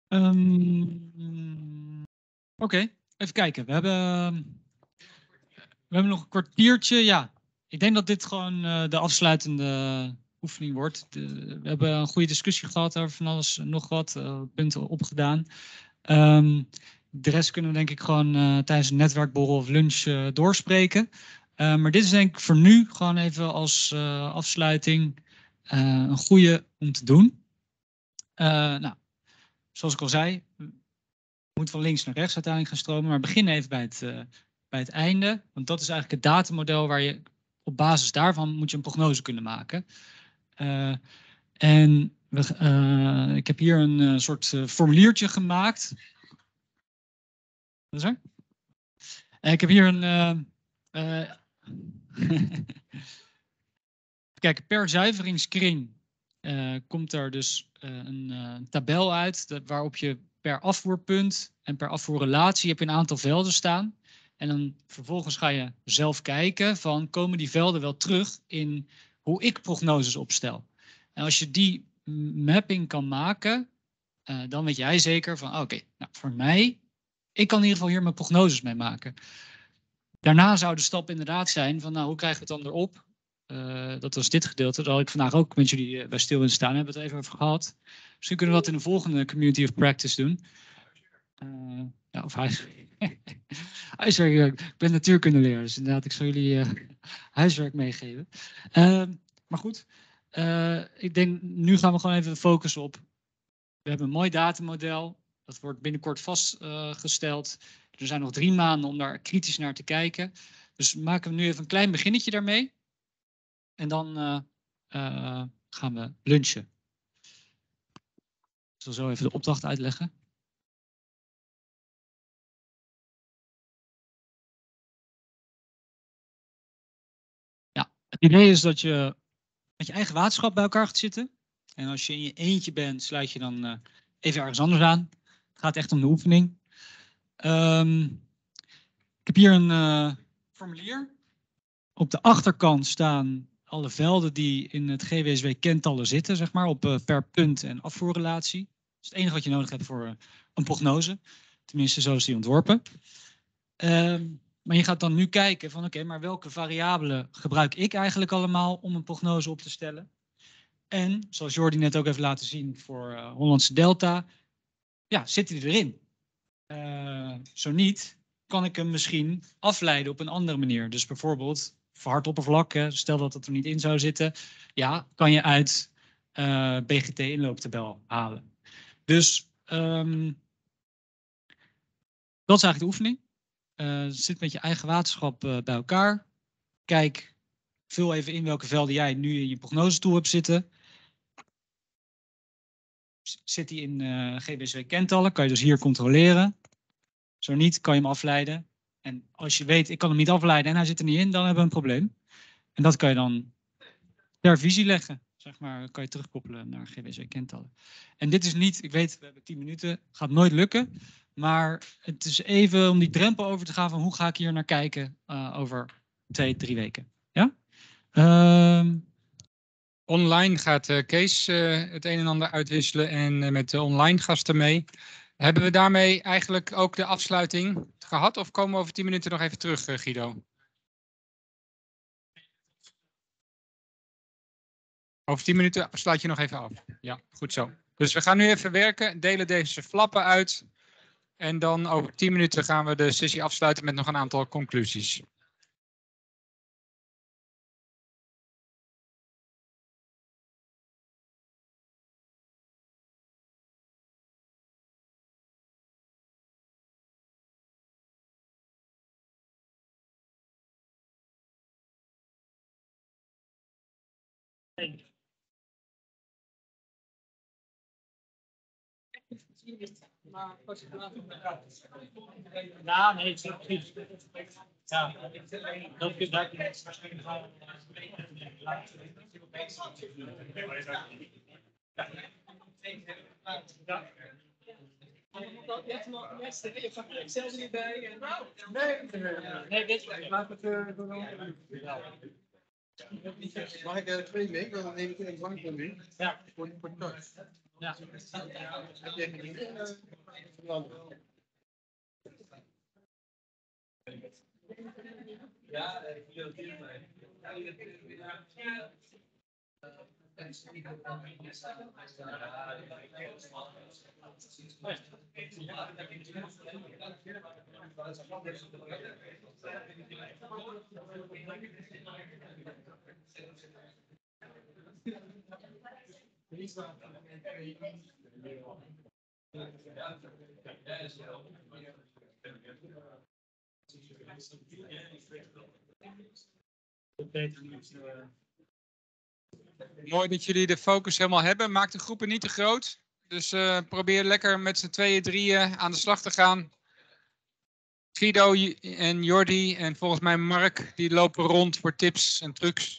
Ehm, Oké, even kijken. We hebben, we hebben nog een kwartiertje. Ja, ik denk dat dit gewoon uh, de afsluitende oefening wordt. De, we hebben een goede discussie gehad over van alles en nog wat. Uh, punten opgedaan. Um, de rest kunnen we denk ik gewoon uh, tijdens een netwerkborrel of lunch uh, doorspreken. Uh, maar dit is denk ik voor nu gewoon even als uh, afsluiting uh, een goede om te doen. Uh, nou, zoals ik al zei, we moeten van links naar rechts uiteindelijk gaan stromen. Maar begin even bij het, uh, bij het einde. Want dat is eigenlijk het datamodel waar je op basis daarvan moet je een prognose kunnen maken. Uh, en we, uh, ik heb hier een uh, soort uh, formuliertje gemaakt. Wat is er? Uh, ik heb hier een... Uh, uh, Kijk, per zuiveringskring uh, komt er dus uh, een uh, tabel uit de, waarop je per afvoerpunt en per afvoerrelatie heb je een aantal velden staan. En dan vervolgens ga je zelf kijken van komen die velden wel terug in hoe ik prognoses opstel. En als je die mapping kan maken, uh, dan weet jij zeker van oké, okay, nou, voor mij, ik kan in ieder geval hier mijn prognoses mee maken. Daarna zou de stap inderdaad zijn van nou, hoe krijgen we het dan erop? Uh, dat was dit gedeelte. Daar had ik vandaag ook met jullie uh, bij stil in staan. Hebben we het even over gehad. Misschien kunnen we dat in de volgende Community of Practice doen. Uh, ja, of huiswerk. huiswerk. Ik ben natuurkundeleraar, dus inderdaad, ik zal jullie uh, huiswerk meegeven. Uh, maar goed, uh, ik denk, nu gaan we gewoon even focussen op. We hebben een mooi datamodel. Dat wordt binnenkort vastgesteld. Uh, er zijn nog drie maanden om daar kritisch naar te kijken. Dus maken we nu even een klein beginnetje daarmee. En dan uh, uh, gaan we lunchen. Ik zal zo even de opdracht uitleggen. Ja, het idee is dat je met je eigen waterschap bij elkaar gaat zitten. En als je in je eentje bent, sluit je dan uh, even ergens anders aan. Het gaat echt om de oefening. Um, ik heb hier een uh, formulier. Op de achterkant staan alle velden die in het G W S W-kentallen zitten, zeg maar, op uh, per punt en afvoerrelatie. Dat is het enige wat je nodig hebt voor uh, een prognose. Tenminste, zo is die ontworpen. Um, maar je gaat dan nu kijken van, oké, okay, maar welke variabelen gebruik ik eigenlijk allemaal om een prognose op te stellen? En, zoals Jordi net ook heeft laten zien voor uh, Hollandse Delta, ja, zitten die erin? Uh, zo niet, kan ik hem misschien afleiden op een andere manier. Dus bijvoorbeeld verhard oppervlak, hè, stel dat het er niet in zou zitten, ja, kan je uit uh, B G T-inlooptabel halen. Dus um, dat is eigenlijk de oefening. Uh, zit met je eigen waterschap uh, bij elkaar. Kijk, vul even in welke velden jij nu in je prognose-tool hebt zitten. Zit die in uh, G W S W-kentallen, kan je dus hier controleren. Zo niet, kan je hem afleiden. En als je weet, ik kan hem niet afleiden en hij zit er niet in, dan hebben we een probleem. En dat kan je dan ter visie leggen, zeg maar, kan je terugkoppelen naar G W S W-kentallen. En dit is niet, ik weet, we hebben tien minuten, gaat nooit lukken. Maar het is even om die drempel over te gaan van hoe ga ik hier naar kijken uh, over twee, drie weken. Ja? Uh, Online gaat uh, Kees uh, het een en ander uitwisselen en uh, met de online gasten mee. Hebben we daarmee eigenlijk ook de afsluiting gehad of komen we over tien minuten nog even terug, uh, Guido? Over tien minuten sluit je nog even af. Ja, goed zo. Dus we gaan nu even werken, delen deze flappen uit. En dan over tien minuten gaan we de sessie afsluiten met nog een aantal conclusies. Ja, nee, het is precies. Ja, dat is dat je waarschijnlijk gaan. Nee, dit is laat het door. Mag ik er twee mee? Dan neem ik in een blank mee. Ja. Voor de thuis. Ja. Mooi dat jullie de focus helemaal hebben. Maak de groepen niet te groot. Dus eh, probeer lekker met z'n tweeën, drieën aan de slag te gaan. Guido en Jordi en volgens mij Mark, die lopen rond voor tips en trucs.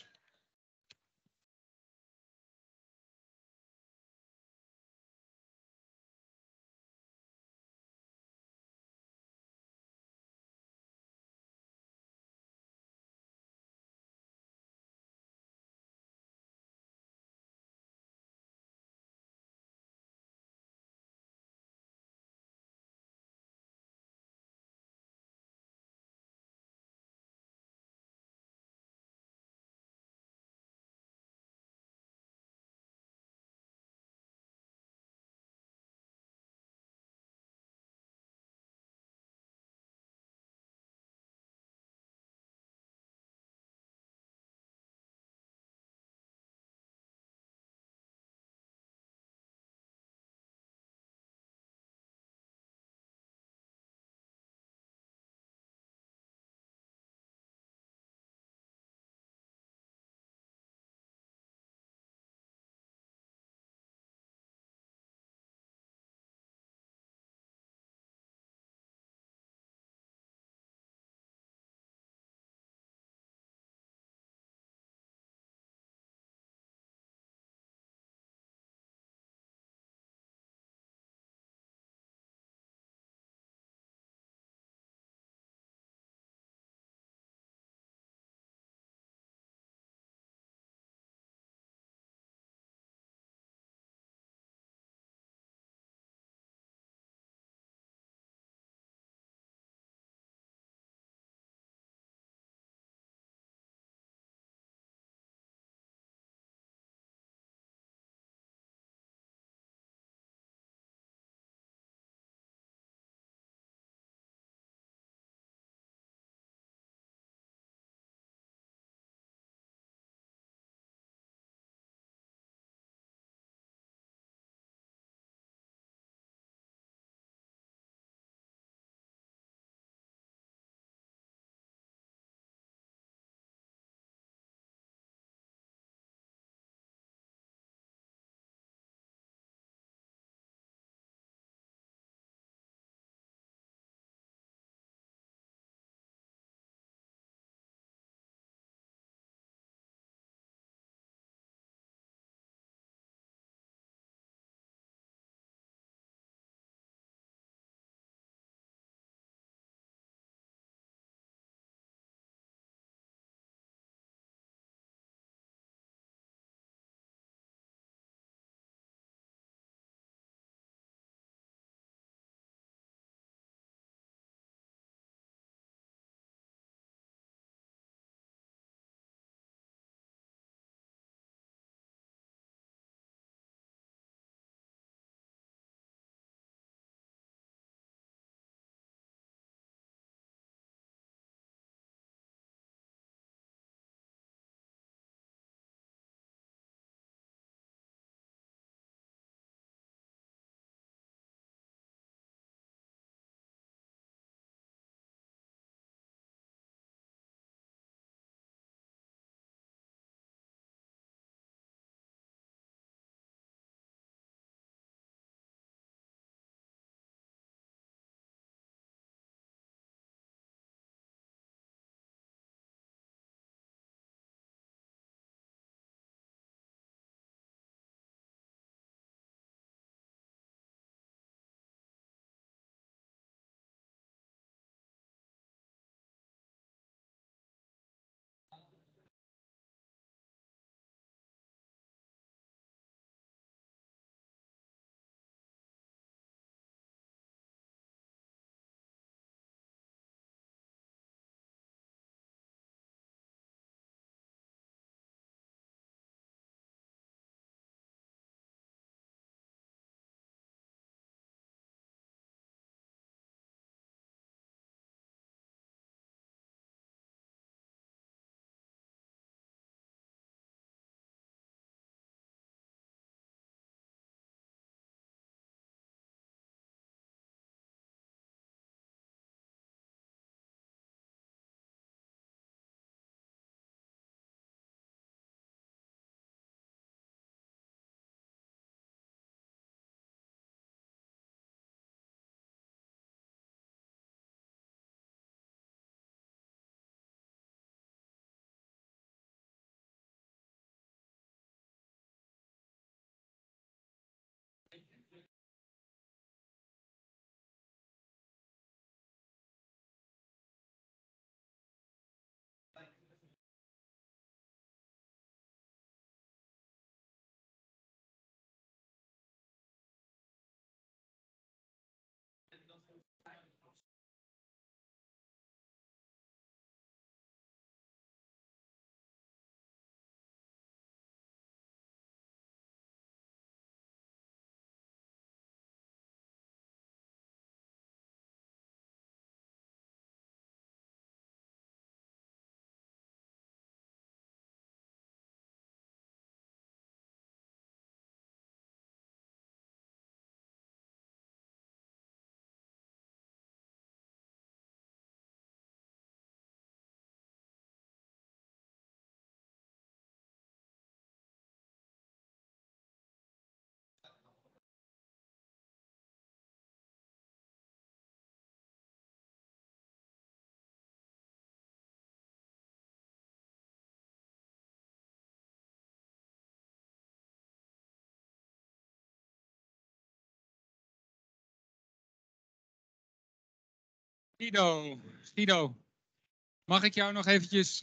Guido, Guido, mag ik jou nog eventjes...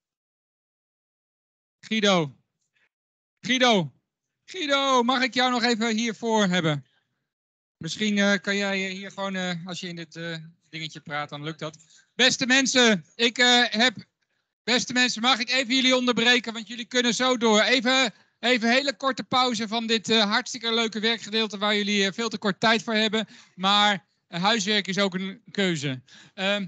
Guido, Guido, Guido, mag ik jou nog even hiervoor hebben? Misschien uh, kan jij hier gewoon, uh, als je in dit uh, dingetje praat, dan lukt dat. Beste mensen, ik uh, heb... Beste mensen, mag ik even jullie onderbreken, want jullie kunnen zo door. Even, even een hele korte pauze van dit uh, hartstikke leuke werkgedeelte waar jullie uh, veel te kort tijd voor hebben. Maar uh, huiswerk is ook een keuze. Um,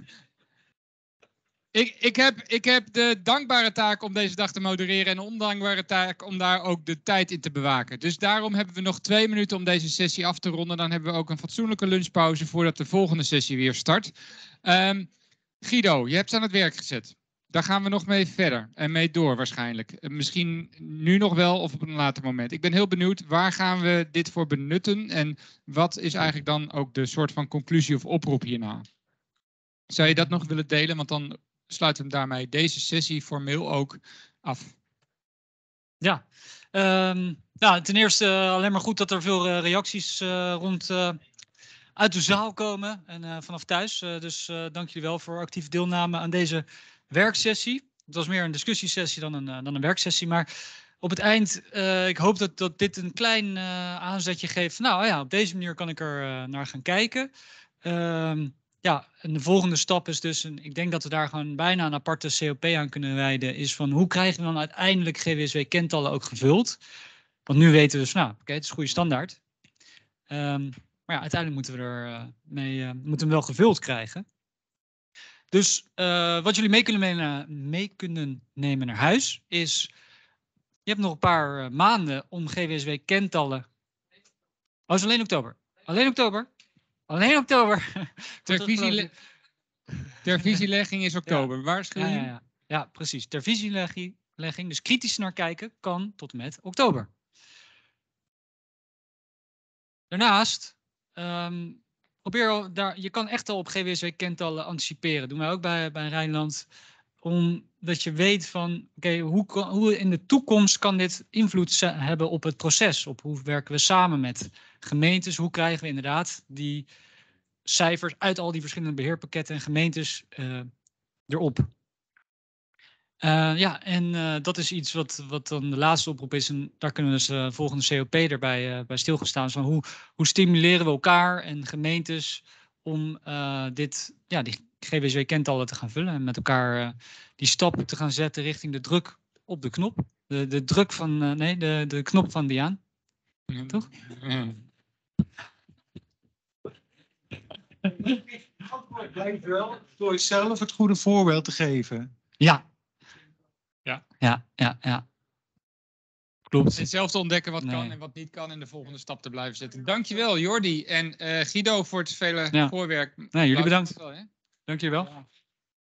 ik, ik, heb, ik heb de dankbare taak om deze dag te modereren en de ondankbare taak om daar ook de tijd in te bewaken. Dus daarom hebben we nog twee minuten om deze sessie af te ronden. Dan hebben we ook een fatsoenlijke lunchpauze voordat de volgende sessie weer start. Um, Guido, je hebt ze aan het werk gezet. Daar gaan we nog mee verder en mee door waarschijnlijk. Misschien nu nog wel of op een later moment. Ik ben heel benieuwd, waar gaan we dit voor benutten? En wat is eigenlijk dan ook de soort van conclusie of oproep hierna? Zou je dat nog willen delen? Want dan sluiten we daarmee deze sessie formeel ook af. Ja, um, nou, ten eerste uh, alleen maar goed dat er veel uh, reacties uh, rond uh, uit de zaal komen en uh, vanaf thuis. Uh, dus uh, dank jullie wel voor actieve deelname aan deze werksessie. Het was meer een discussiesessie dan een, uh, dan een werksessie. Maar op het eind, uh, ik hoop dat, dat dit een klein uh, aanzetje geeft. Nou ja, op deze manier kan ik er uh, naar gaan kijken. Um, ja, en de volgende stap is dus, en ik denk dat we daar gewoon bijna een aparte C O P aan kunnen wijden, is van hoe krijgen we dan uiteindelijk G W S W-kentallen ook gevuld? Want nu weten we dus, nou, oké, okay, het is een goede standaard. Um, maar ja, uiteindelijk moeten we er uh, mee, uh, moeten hem wel gevuld krijgen. Dus uh, wat jullie mee kunnen, mee, mee kunnen nemen naar huis is, je hebt nog een paar uh, maanden om G W S W-kentallen. Oh, is alleen oktober. Alleen oktober. Alleen oktober. Ter, visiele ter visielegging is oktober. Ja. Waarschuw je? Ja, ja, ja. Ja, precies. Ter visielegging, dus kritisch naar kijken, kan tot en met oktober. Daarnaast, um, probeer daar, je kan echt al op G W S W-kentallen anticiperen. Doen wij ook bij, bij Rijnland. Omdat je weet van, oké, okay, hoe, hoe in de toekomst kan dit invloed hebben op het proces? Op hoe werken we samen met gemeentes? Hoe krijgen we inderdaad die cijfers uit al die verschillende beheerpakketten en gemeentes uh, erop? Uh, ja, en uh, dat is iets wat, wat dan de laatste oproep is. En daar kunnen we dus uh, volgende C O P erbij uh, bij stilgestaan. Dus van hoe, hoe stimuleren we elkaar en gemeentes om uh, dit, ja, die G W S W-kentallen te gaan vullen. En met elkaar uh, die stap te gaan zetten richting de druk op de knop. De, de druk van, uh, nee, de, de knop van Diaan. Mm. Toch? Mm. Het antwoord blijft wel door zelf het goede voorbeeld te geven. Ja. Ja, ja, ja, ja. Klopt. En zelf te ontdekken wat nee. kan en wat niet kan en de volgende stap te blijven zetten. Dankjewel Jordi en uh, Guido voor het vele ja. voorwerk. Nee, jullie bedankt. Dank jullie wel. Ja.